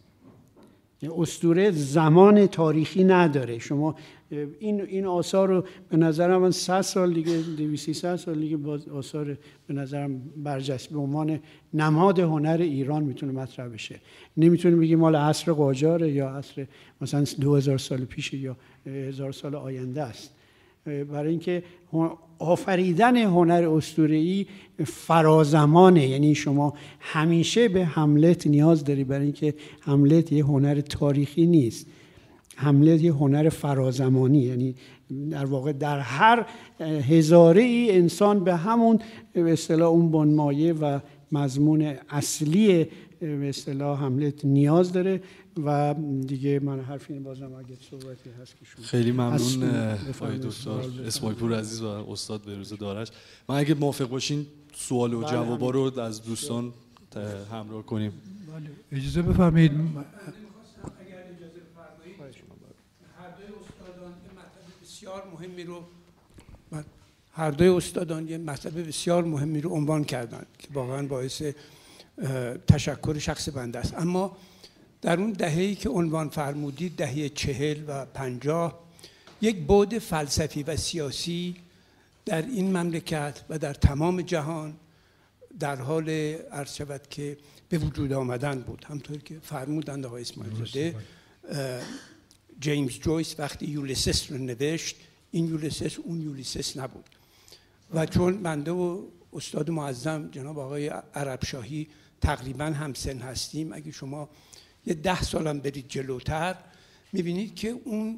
S3: اسطوره زمان تاریخی نداره. شما این این آثار رو به نظرم من صد سال دیگه دویست سیصد سال دیگه باز آثار به نظرم برجسته به عنوان نماد هنر ایران میتونه مطرح بشه. نمیتونه بگیم مال عصر قاجاره یا عصر مثلا دو هزار سال پیش یا هزار سال آینده است. برای اینکه آفریدن هنر اسطوره‌ای فرازمانه، یعنی شما همیشه به هملت نیاز داری، برای اینکه هملت یه هنر تاریخی نیست، هملت یه هنر فرازمانی، یعنی در واقع در هر هزاره ای انسان به همون به اصطلاح اون بنمایه و مضمون اصلی به اصطلاح هملت نیاز داره. و دیگه من حرفی بازم اگه صحبتی هست که شما
S4: خیلی ممنون آقای دکتر اسماعیل پور عزیز و استاد بهروز دارش. من اگه موافق باشین سوال و جوابا رو از دوستان همراه کنیم.
S2: بله اجازه بفرمایید.
S5: اگر اجازه بفرمایید هر دوی استادان یه مطلب بسیار مهمی رو هر دوی استادان یه مطلب بسیار مهمی رو عنوان کردن که واقعا باعث تشکر شخص بنده است. اما در اون دهه‌ای که عنوان فرمودید، دهه چهل و پنجاه، یک بعد فلسفی و سیاسی در این مملکت و در تمام جهان در حال عرض شود که به وجود آمدن بود. همطور که فرمودند آقای اسماعیل زاده، جیمز جویس وقتی یولیسس رو نوشت، این یولیسس اون یولیسس نبود. و چون بنده و استاد معظم جناب آقای عربشاهی تقریبا همسن هستیم، اگه شما یه ده سالم برید جلوتر میبینید که اون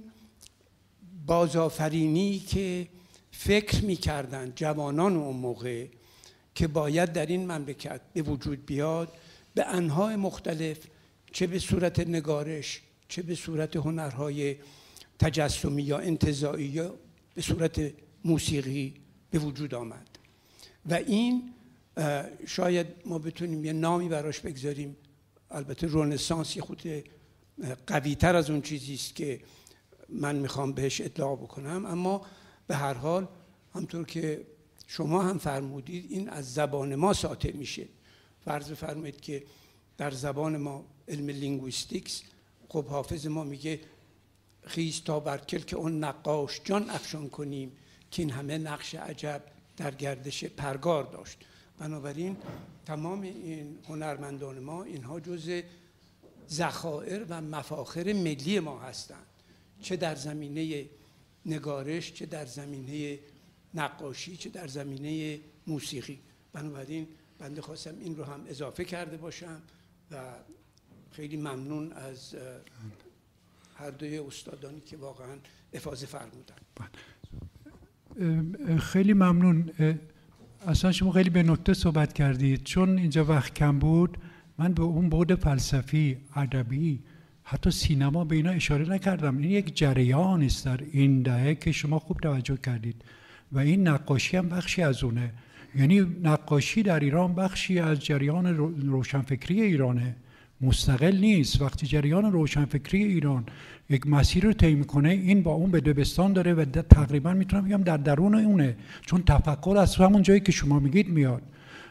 S5: بازآفرینی که فکر میکردن جوانان اون موقع که باید در این مملکت به وجود بیاد، به انواع مختلف، چه به صورت نگارش، چه به صورت هنرهای تجسمی یا انتزاعی یا به صورت موسیقی به وجود آمد. و این شاید ما بتونیم یه نامی براش بگذاریم. البته رنسانس یه خود قوی تر از اون چیزی است که من میخوام بهش اطلاع بکنم، اما به هر حال همطور که شما هم فرمودید این از زبان ما ساطع میشه. فرض فرمایید که در زبان ما علم لینگویستیکس، خب حافظ ما میگه خیز تا بر کلک اون نقاش جان افشان کنیم که این همه نقش عجب در گردش پرگار داشت. بنابراین تمام این هنرمندان ما اینها جزء ذخایر و مفاخر ملی ما هستند، چه در زمینه نگارش، چه در زمینه نقاشی، چه در زمینه موسیقی. بنابراین بنده خواستم این رو هم اضافه کرده باشم و خیلی ممنون از هر دوی استادانی که واقعا افاضه فرمودن.
S2: خیلی ممنون. اصلا شما خیلی به نکته صحبت کردید. چون اینجا وقت کم بود، من به اون بعد فلسفی، ادبی، حتی سینما به اینا اشاره نکردم. این یک جریان است در این دهه که شما خوب توجه کردید و این نقاشی هم بخشی از اونه. یعنی نقاشی در ایران بخشی از جریان روشنفکری ایرانه، مستقل نیست. وقتی جریان روشنفکری ایران یک مسیر رو طی میکنه، این با اون بدبستان داره و تقریبا میتونم بگم در درون اونه، چون تفکر از همون جایی که شما میگید میاد.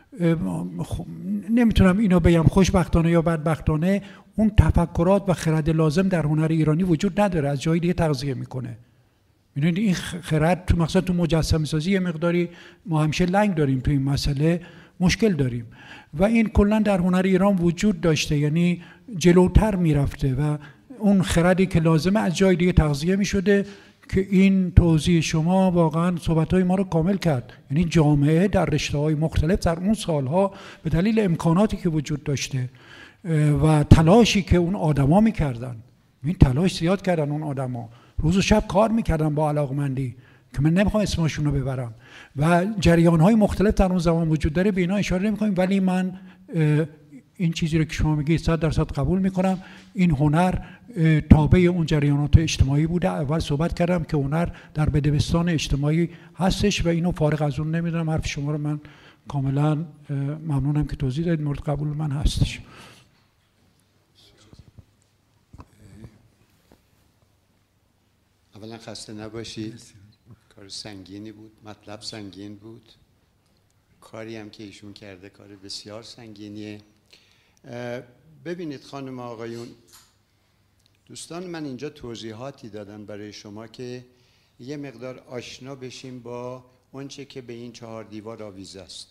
S2: نمیتونم اینو بگم خوشبختانه یا بدبختانه، اون تفکرات و خرد لازم در هنر ایرانی وجود نداره، از جای دیگه تغذیه میکنه. میدونید این خرد تو مثلا تو مجسمه سازی یه مقداری ما همیشه لنگ داریم، تو این مسئله مشکل داریم و این کلا در هنر ایران وجود داشته، یعنی جلوتر میرفته و اون خردی که لازمه از جای دیگه تغذیه میشده که این توضیح شما واقعا صحبت‌های ما رو کامل کرد. یعنی جامعه در رشته‌های مختلف در اون سالها به دلیل امکاناتی که وجود داشته و تلاشی که اون آدما میکردن، این تلاش زیاد کردن اون آدما، روز و شب کار میکردن با علاقمندی که من نمیخوام اسمشون رو ببرم و جریان‌های مختلف در اون زمان وجود داره، به اینا اشاره نمی‌کنیم. ولی من این چیزی رو که شما میگید صد درصد قبول میکنم. این هنر تابع اون جریانات اجتماعی بوده. اول صحبت کردم که هنر در بدبستان اجتماعی هستش و اینو فارغ از اون نمیدونم. حرف شما رو من کاملا ممنونم که توضیح دادید، مورد قبول من هستش.
S6: اولا خسته نباشید. کار سنگینی بود، مطلب سنگین بود، کاری هم که ایشون کرده کار بسیار سنگینیه. ببینید خانم آقایون، دوستان من اینجا توضیحاتی دادن برای شما که یه مقدار آشنا بشیم با اونچه که به این چهار دیوار آویزه است.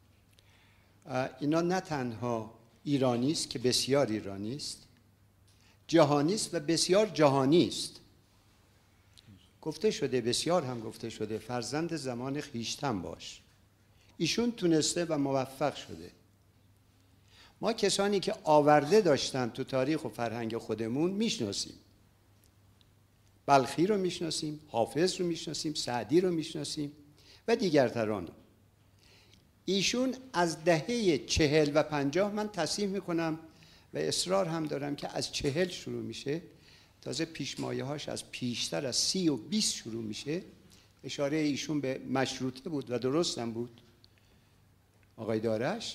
S6: اینا نه تنها ایرانی است که بسیار ایرانی است، جهانی است و بسیار جهانی است. گفته شده، بسیار هم گفته شده، فرزند زمان خویشتن باش. ایشون تونسته و موفق شده. ما کسانی که آورده داشتن تو تاریخ و فرهنگ خودمون میشناسیم. بلخی رو میشناسیم، حافظ رو میشناسیم، سعدی رو میشناسیم و دیگرتران. ایشون از دهه چهل و پنجاه، من تصحیح میکنم و اصرار هم دارم که از چهل شروع میشه، تازه پیشمایه هاش از پیشتر از سی و بیست شروع میشه. اشاره ایشون به مشروطه بود و درست هم بود آقای دارش.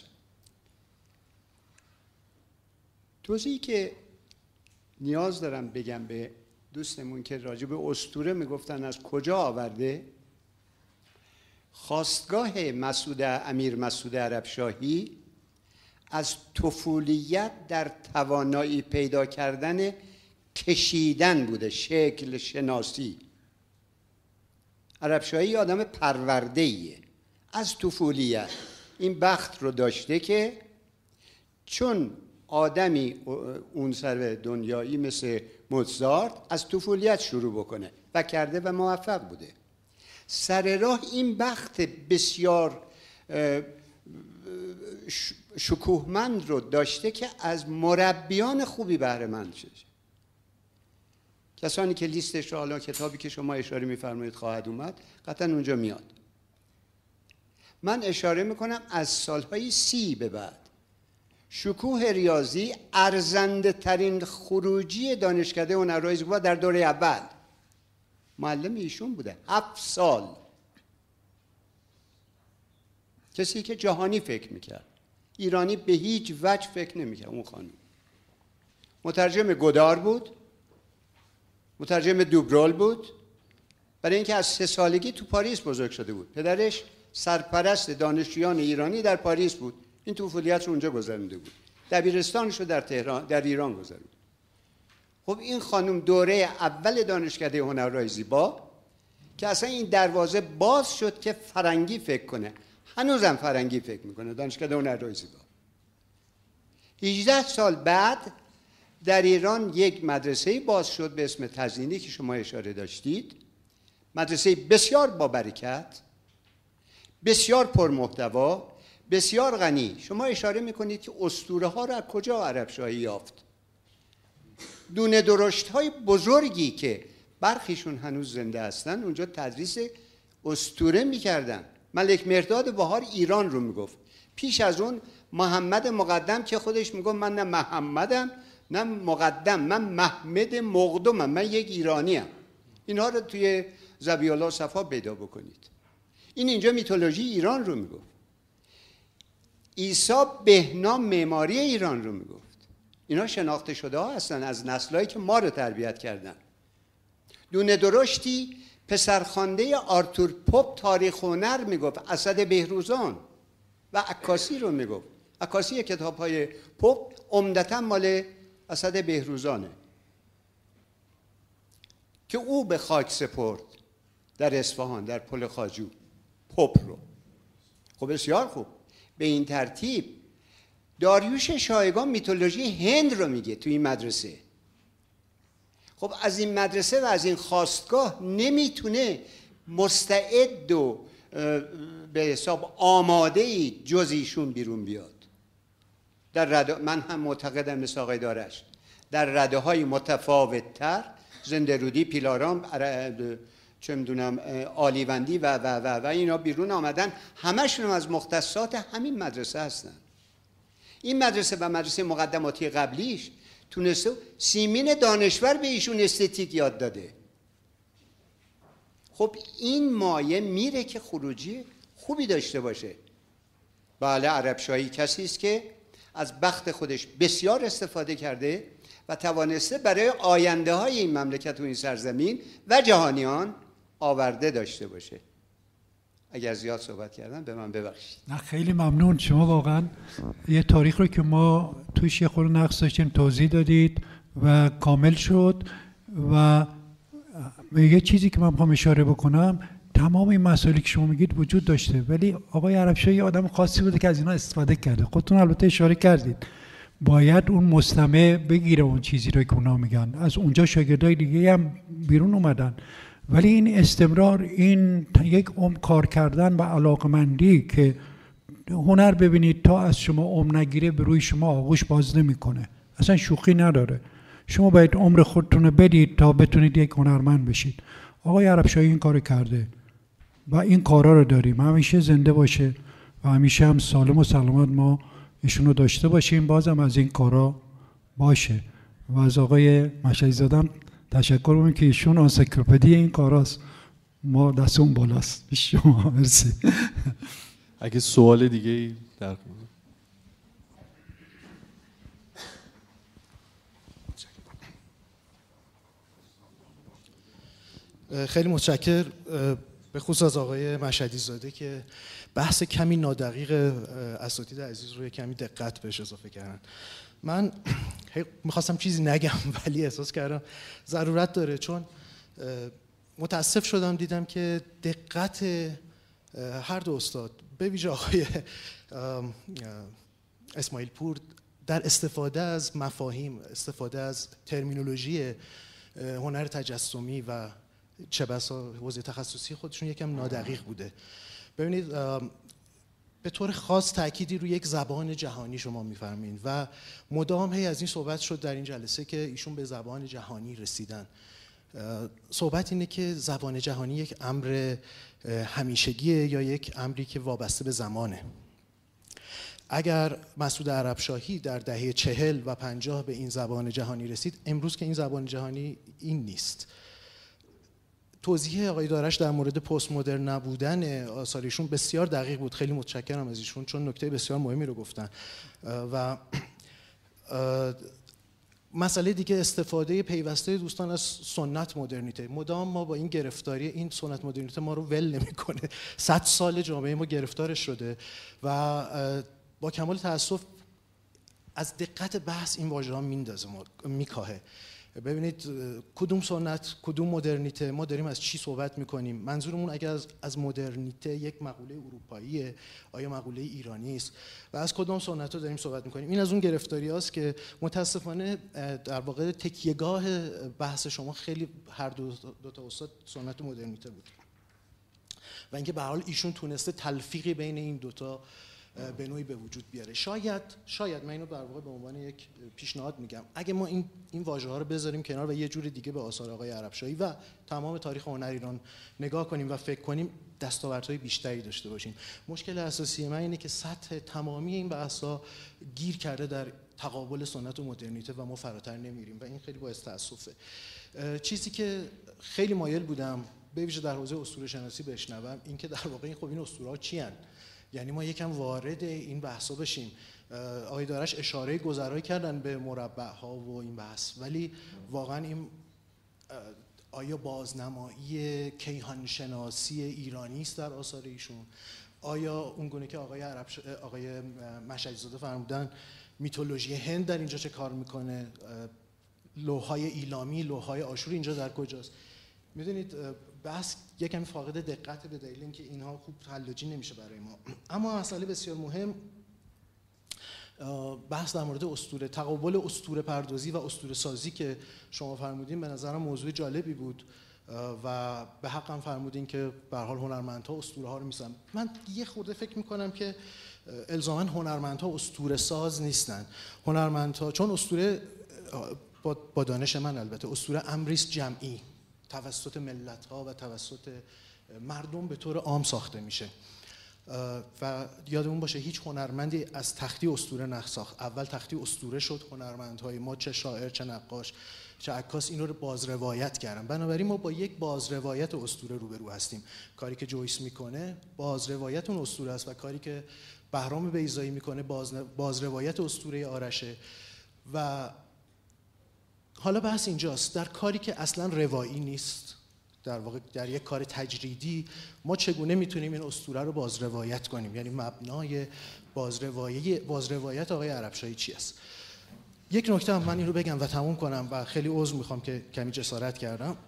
S6: توضیحی که نیاز دارم بگم به دوستمون که راجع به اسطوره میگفتن از کجا آورده، خواستگاه مسعود امیر مسعود عربشاهی از طفولیت در توانایی پیدا کردن کشیدن بوده، شکل شناسی. عربشاهی آدم پرورده‌ایه، از طفولیت این بخت رو داشته که چون آدمی اون سر دنیایی مثل موزارت از طفولیت شروع بکنه و کرده و موفق بوده. سر راه این بخت بسیار شکوهمند رو داشته که از مربیان خوبی بهره مند شه. کسانی که لیستش رو، حالا کتابی که شما اشاره می‌فرمایید خواهد اومد، قطعا اونجا میاد. من اشاره میکنم از سالهای سی به بعد شکوه ریاضی ارزنده ترین خروجی دانشکده هنرهای زیبا در دوره اول معلم ایشون بوده. هفت سال. کسی که جهانی فکر میکرد، ایرانی به هیچ وجه فکر نمیکرد. اون خانم مترجم گودار بود، مترجم دوبرول بود، برای اینکه از سه سالگی تو پاریس بزرگ شده بود. پدرش سرپرست دانشجویان ایرانی در پاریس بود. این طفولیت رو اونجا گذرونده بود. دبیرستانش رو در تهران، در ایران گذروند. خب این خانم دوره اول دانشکده هنرهای زیبا که اصلا این دروازه باز شد که فرنگی فکر کنه. هنوزم فرنگی فکر میکنه. دانشکده هنرهای زیبا. هجده سال بعد در ایران یک مدرسه باز شد به اسم تزیینی که شما اشاره داشتید. مدرسه بسیار با برکت، بسیار پرمحتوا، بسیار غنی. شما اشاره میکنید که اسطوره ها رو از کجا عربشاهی یافت؟ دونه درشت های بزرگی که برخیشون هنوز زنده هستن اونجا تدریس اسطوره میکردن. ملک مرداد بهار ایران رو میگفت. پیش از اون محمد مقدم که خودش میگفت من نه محمدم نه مقدم، من محمد مقدمم، من یک ایرانیم. اینها رو توی ذبیح الله صفا پیدا بکنید. این اینجا میتولوژی ایران رو میگفت. عیسی بهنام معماری ایران رو میگفت. اینا شناخته شده ها هستن از نسلایی که ما رو تربیت کردن. دونه درشتی پسرخوانده آرتور پوپ تاریخ هنر میگفت، اسد بهروزان و عکاسی رو میگفت. عکاسی کتاب های پوپ عمدتاً مال اسد بهروزانه که او به خاک سپرد در اصفهان در پل خواجو پوپ رو. خب بسیار خوب. به این ترتیب داریوش شایگان میتولوژی هند رو میگه توی این مدرسه. خب از این مدرسه و از این خواستگاه نمیتونه مستعد و به حساب آماده‌ای جز ایشون بیرون بیاد. در رده، من هم معتقدم مثل آقای دارش، در رده های متفاوت تر، زنده رودی، پیلارام، چه میدونم آلیوندی و و و و اینا بیرون آمدن، همشون از مختصات همین مدرسه هستن. این مدرسه و مدرسه مقدماتی قبلیش تونسته سیمین دانشور به ایشون استتیک یاد داده. خب این مایه میره که خروجی خوبی داشته باشه. بله عربشاهی کسی است که از بخت خودش بسیار استفاده کرده و توانسته برای آینده های این مملکت و این سرزمین و جهانیان آورده داشته باشه. اگر زیاد صحبت کردم به من ببخشید.
S2: نه خیلی ممنون. شما واقعا یه تاریخ رو که ما توش یه خورده نقص داشتیم توضیح دادید و کامل شد. و یه چیزی که من میخوام اشاره بکنم، تمام این مسائلی که شما میگید وجود داشته، ولی آقای عربشاهی آدم خاصی بوده که از اینا استفاده کرده. خودتون البته اشاره کردید باید اون مستمع بگیره اون چیزی رو که اونا میگن. از اونجا شاگردای دیگه هم بیرون اومدن، ولی این استمرار، این یک عمر کار کردن و علاقمندی که هنر ببینید تا از شما عمر نگیره به روی شما آغوش باز نمیکنه، اصلا شوخی نداره. شما باید عمر خودتون رو بدید تا بتونید یک هنرمند بشید. آقای عربشاهی این کار کرده و این کارا رو داریم. همیشه زنده باشه و همیشه هم سالم و سلامت ما ایشونو داشته باشیم، بازم از این کارا باشه. و از آقای مشهدی زاده تشکر می‌کنم که ایشون انسیکلوپدی این کاراست، ما دستمون بالاست. شما مرسی.
S4: اگه سوال دیگه در
S7: خیلی متشکر، به خصوص از آقای مشهدی زاده که بحث کمی نادقیق اساتید عزیز رو کمی دقت بهش اضافه کردن. من میخواستم چیزی نگم ولی احساس کردم ضرورت داره، چون متاسف شدم دیدم که دقت هر دو استاد، به ویژه آقای اسماعیل پور، در استفاده از مفاهیم، استفاده از ترمینولوژی هنر تجسمی و چه بسا حوزه تخصصی خودشون یکم نادقیق بوده. ببینید به طور خاص تأکیدی روی یک زبان جهانی شما می‌فرمایید و مدام هی از این صحبت شد در این جلسه که ایشون به زبان جهانی رسیدن. صحبت اینه که زبان جهانی یک امر همیشگیه یا یک امری که وابسته به زمانه. اگر مسعود عربشاهی در دهه چهل و پنجاه به این زبان جهانی رسید، امروز که این زبان جهانی این نیست. توضیح آقای دارش در مورد پست مدرن نبودن آثار ایشون بسیار دقیق بود. خیلی متشکرم از ایشون چون نکته بسیار مهمی رو گفتن. و مسئله دیگه استفاده پیوسته دوستان از سنت مدرنیته. مدام ما با این گرفتاری این سنت مدرنیته ما رو ول نمی‌کنه. صد سال جامعه ما گرفتارش شده و با کمال تأسف از دقت بحث این واژه‌ها میندازه، میکاهه. ببینید کدوم سنت، کدوم مدرنیته، ما داریم از چی صحبت میکنیم؟ منظورمون اگر از, از مدرنیته یک مقوله اروپاییه، آیا مقوله ایرانی است؟ و از کدوم سنت ها داریم صحبت میکنیم؟ این از اون گرفتاری هاست که متاسفانه در واقع تکیهگاه بحث شما خیلی هر دو, دو تا استاد سنت و مدرنیته بود و اینکه به هر حال ایشون تونسته تلفیقی بین این دوتا به نوعی به وجود بیاره. شاید شاید من اینو در واقع به عنوان یک پیشنهاد میگم، اگه ما این این واژه‌ها رو بذاریم کنار و یه جور دیگه به آثار آقای عربشاهی و تمام تاریخ هنر ایران نگاه کنیم و فکر کنیم، دستاوردهای بیشتری داشته باشیم. مشکل اساسی من اینه که سطح تمامی این بحث‌ها گیر کرده در تقابل سنت و مدرنیته و ما فراتر نمیریم و این خیلی باعث تأسفه. چیزی که خیلی مایل بودم به ویژه در حوزه اسطوره شناسی بشنوم این که در واقع این خب این اسطوره‌ها چی ان؟ یعنی ما یکم وارد این بحثا بشیم. آقای دارش اشاره گذرایی کردن به مربع‌ها و این بحث، ولی واقعا این آیا بازنمایی کیهان شناسی ایرانی است در آثار ایشون؟ آیا اون گونه که آقای عرب ش... آقای مشهدی زاده فرمودن میتولوژی هند در اینجا چه کار میکنه؟ لوح‌های ایلامی، لوح‌های آشوری اینجا در کجاست؟ میدونید بحث یکم فاقد دقت به دلیل اینکه اینها خوب حلاجی نمیشه برای ما. اما مسئله بسیار مهم بحث در مورد اسطوره، تقابل اسطوره پردازی و اسطوره سازی که شما فرمودین به نظرم موضوع جالبی بود و به حق هم فرمودین که به هر حال هنرمندها اسطوره ها رو میسازن. من یه خورده فکر میکنم که الزاما هنرمندها اسطوره ساز نیستن. هنرمندها چون اسطوره با دانش من البته اسطوره امریست جمعی توسط ملت‌ها و توسط مردم به طور عام ساخته میشه و یادمون باشه هیچ هنرمندی از تختی اسطوره نساخت. اول تختی اسطوره شد، هنرمندهای ما چه شاعر چه نقاش چه عکاس اینو رو بازروایت کردن. بنابراین ما با یک بازروایت اسطوره روبرو هستیم. کاری که جویس میکنه بازروایت اون اسطوره است و کاری که بهرام بیضایی میکنه باز بازروایت اسطوره آرشه و حالا بحث اینجاست، در کاری که اصلا روایی نیست، در واقع در یک کار تجریدی، ما چگونه میتونیم این اسطوره رو بازروایت کنیم؟ یعنی مبنای بازروایی بازروایت آقای عربشاهی چی است؟ یک نکته هم من این رو بگم و تموم کنم و خیلی عذر میخوام که کمی جسارت کردم.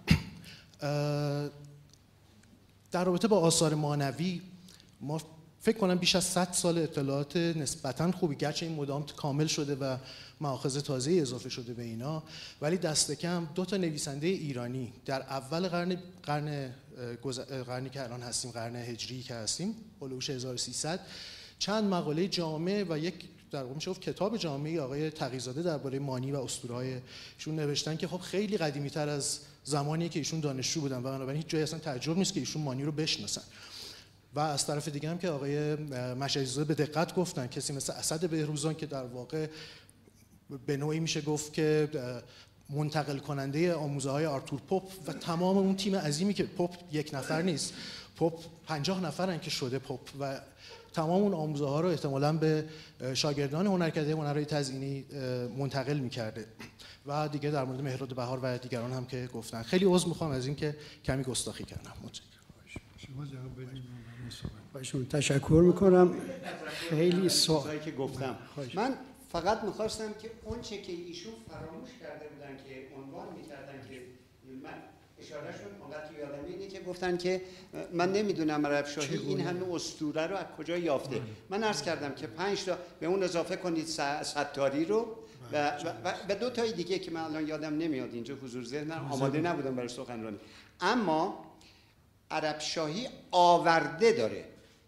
S7: در رابطه با آثار مانوی ما فکر کنم بیش از صد سال اطلاعات نسبتاً خوبی، گرچه این مدام کامل شده و مآخذ تازه اضافه شده به اینا، ولی دست کم دو تا نویسنده ایرانی در اول قرن قرن قرنی که الان هستیم، قرن هجری که هستیم، هولوش هزار و سیصد، چند مقاله جامع و یک در واقع میشه گفت کتاب جامعی آقای تقی‌زاده درباره مانی و اسطوره‌های ایشون نوشتن که خب خیلی قدیمی‌تر از زمانی که ایشون دانشجو بودن و بنابراین هیچ جایی اصلا تعجب نیست که ایشون مانی رو بشناسن. و از طرف دیگه هم که آقای مشهدی‌زاده به دقت گفتن، کسی مثل اسد بهروزان که در واقع به نوعی میشه گفت که منتقل کننده آموزه های آرتور پوپ و تمام اون تیم عظیمی که پوپ یک نفر نیست، پوپ پنجاه نفرن که شده پوپ و تمام اون آموزه ها رو احتمالاً به شاگردان هنرکده هنرهای تزئینی منتقل میکرده. و دیگه در مورد مهراد بهار و دیگران هم که گفتن. خیلی عذر میخوام از اینکه کمی گستاخی کردم.
S3: شما جواب بدید. باشون تشکر میکنم. خیلی سوالی که گفتم. من فقط میخواستم که اون چه که ایشون فراموش کرده بودن که عنوان میکردن که من اشارهشون اونقدر که یادم اینه که گفتن که من نمیدونم عربشاهی این همه اسطوره رو از کجا یافته. من عرض کردم که پنج تا به اون اضافه کنید ستاری رو و و, و دو تای دیگه که من الان یادم نمیاد، اینجا حضور ذهنم آماده نبودم برای سخنرانی. اما عربشاهی آورده داره.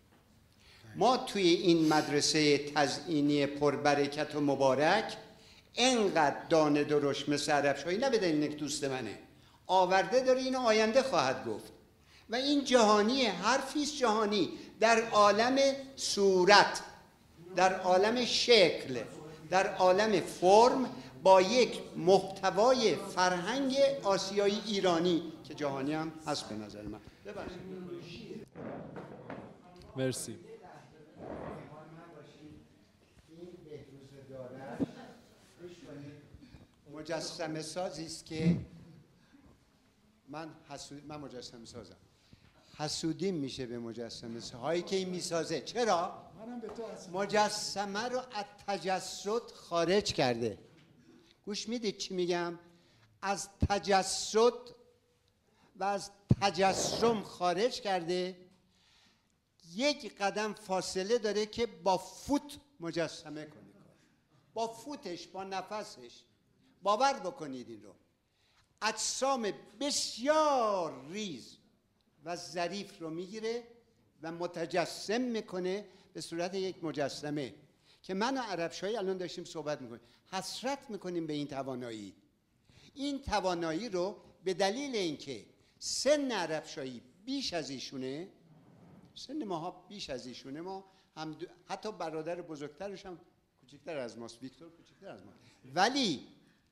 S3: ما توی این مدرسه تزئینی پربرکت و مبارک انقدر دانه درشت مثل عربشاهی نبدن، یک دوست منه آورده داره، اینو آینده خواهد گفت. و این جهانی، حرفیست جهانی در عالم صورت، در عالم شکل، در عالم فرم، با یک محتوای فرهنگ آسیایی ایرانی که جهانی هم هست به نظر من.
S4: مرسی.
S6: مجسمه سازی است که من حسود من مجسمه سازم. حسودی میشه به مجسمه هایی که این میسازه. چرا؟ مجسمه رو از تجسد خارج کرده. گوش میدید چی میگم؟ از تجسد و از تجسم خارج کرده. یک قدم فاصله داره که با فوت مجسمه کنه، با فوتش، با نفسش. باور بکنید این رو. اجسام بسیار ریز و ظریف رو میگیره و متجسم میکنه به صورت یک مجسمه که من و عربشاهی الان داشتیم صحبت میکنیم، حسرت میکنیم به این توانایی. این توانایی رو به دلیل اینکه سن عربشاهی بیش از ایشونه، سن ماها بیش از ایشونه، ما هم حتی برادر بزرگترش هم کوچکتر از ماست، ویکتور کوچکتر از ماست، ولی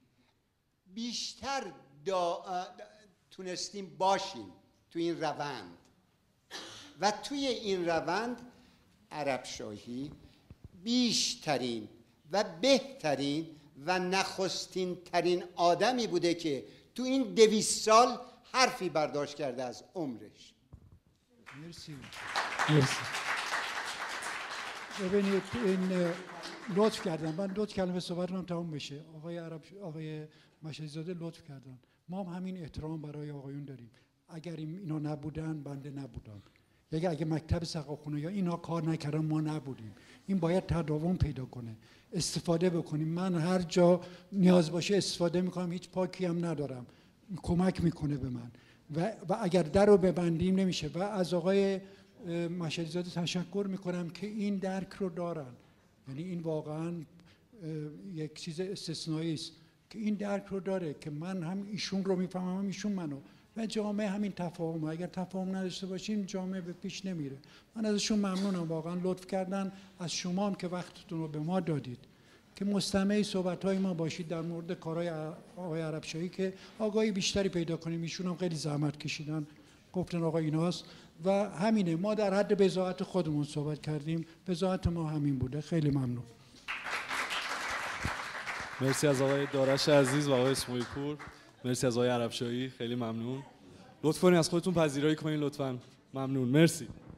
S6: بیشتر دا تونستیم باشیم تو این روند. و توی این روند عربشاهی بیشترین و بهترین و نخستین ترین آدمی بوده که تو این دویست سال حرفی برداشت کرده از عمرش.
S2: مرسی. مرسی. ببینید این لطف کردن، من دو کلمه صحبت کنم تمام بشه. آقای عرب آقای مشهدی‌زاده لطف کردن. ما هم همین احترام برای آقایون داریم. اگر اینا نبودن بنده نبودم. یا اگه مکتب سقاخونه یا اینا کار نکردن ما نبودیم. این باید تداوم پیدا کنه. استفاده بکنیم. من هر جا نیاز باشه استفاده میکنم، هیچ پاکی هم ندارم. کمک میکنه به من. و, و اگر در رو ببندیم نمیشه. و از آقای مشهدی‌زاده تشکر میکنم که این درک رو دارن. یعنی این واقعا یک چیز استثنایی است که این درک رو داره که من هم ایشون رو میفهمم هم ایشون منو، و جامعه همین تفاهم. اگر تفاهم نداشته باشیم جامعه به پیش نمیره. من ازشون ممنونم، واقعا لطف کردن. از شما هم که وقتتون رو به ما دادید که مستمع صحبت‌های ما باشید در مورد کارهای آقای عربشاهی که آگاهی بیشتری پیدا کنیم. ایشون هم خیلی زحمت کشیدن، گفتن آقا ایناست و همینه. ما در حد بضاعت خودمون صحبت کردیم، بضاعت ما همین بوده. خیلی ممنون.
S4: مرسی از آقای دارش عزیز و آقای اسماعیل پور. مرسی از آقای عربشاهی، خیلی ممنون. لطف کنید از خودتون پذیرایی کنین لطفاً. ممنون. مرسی.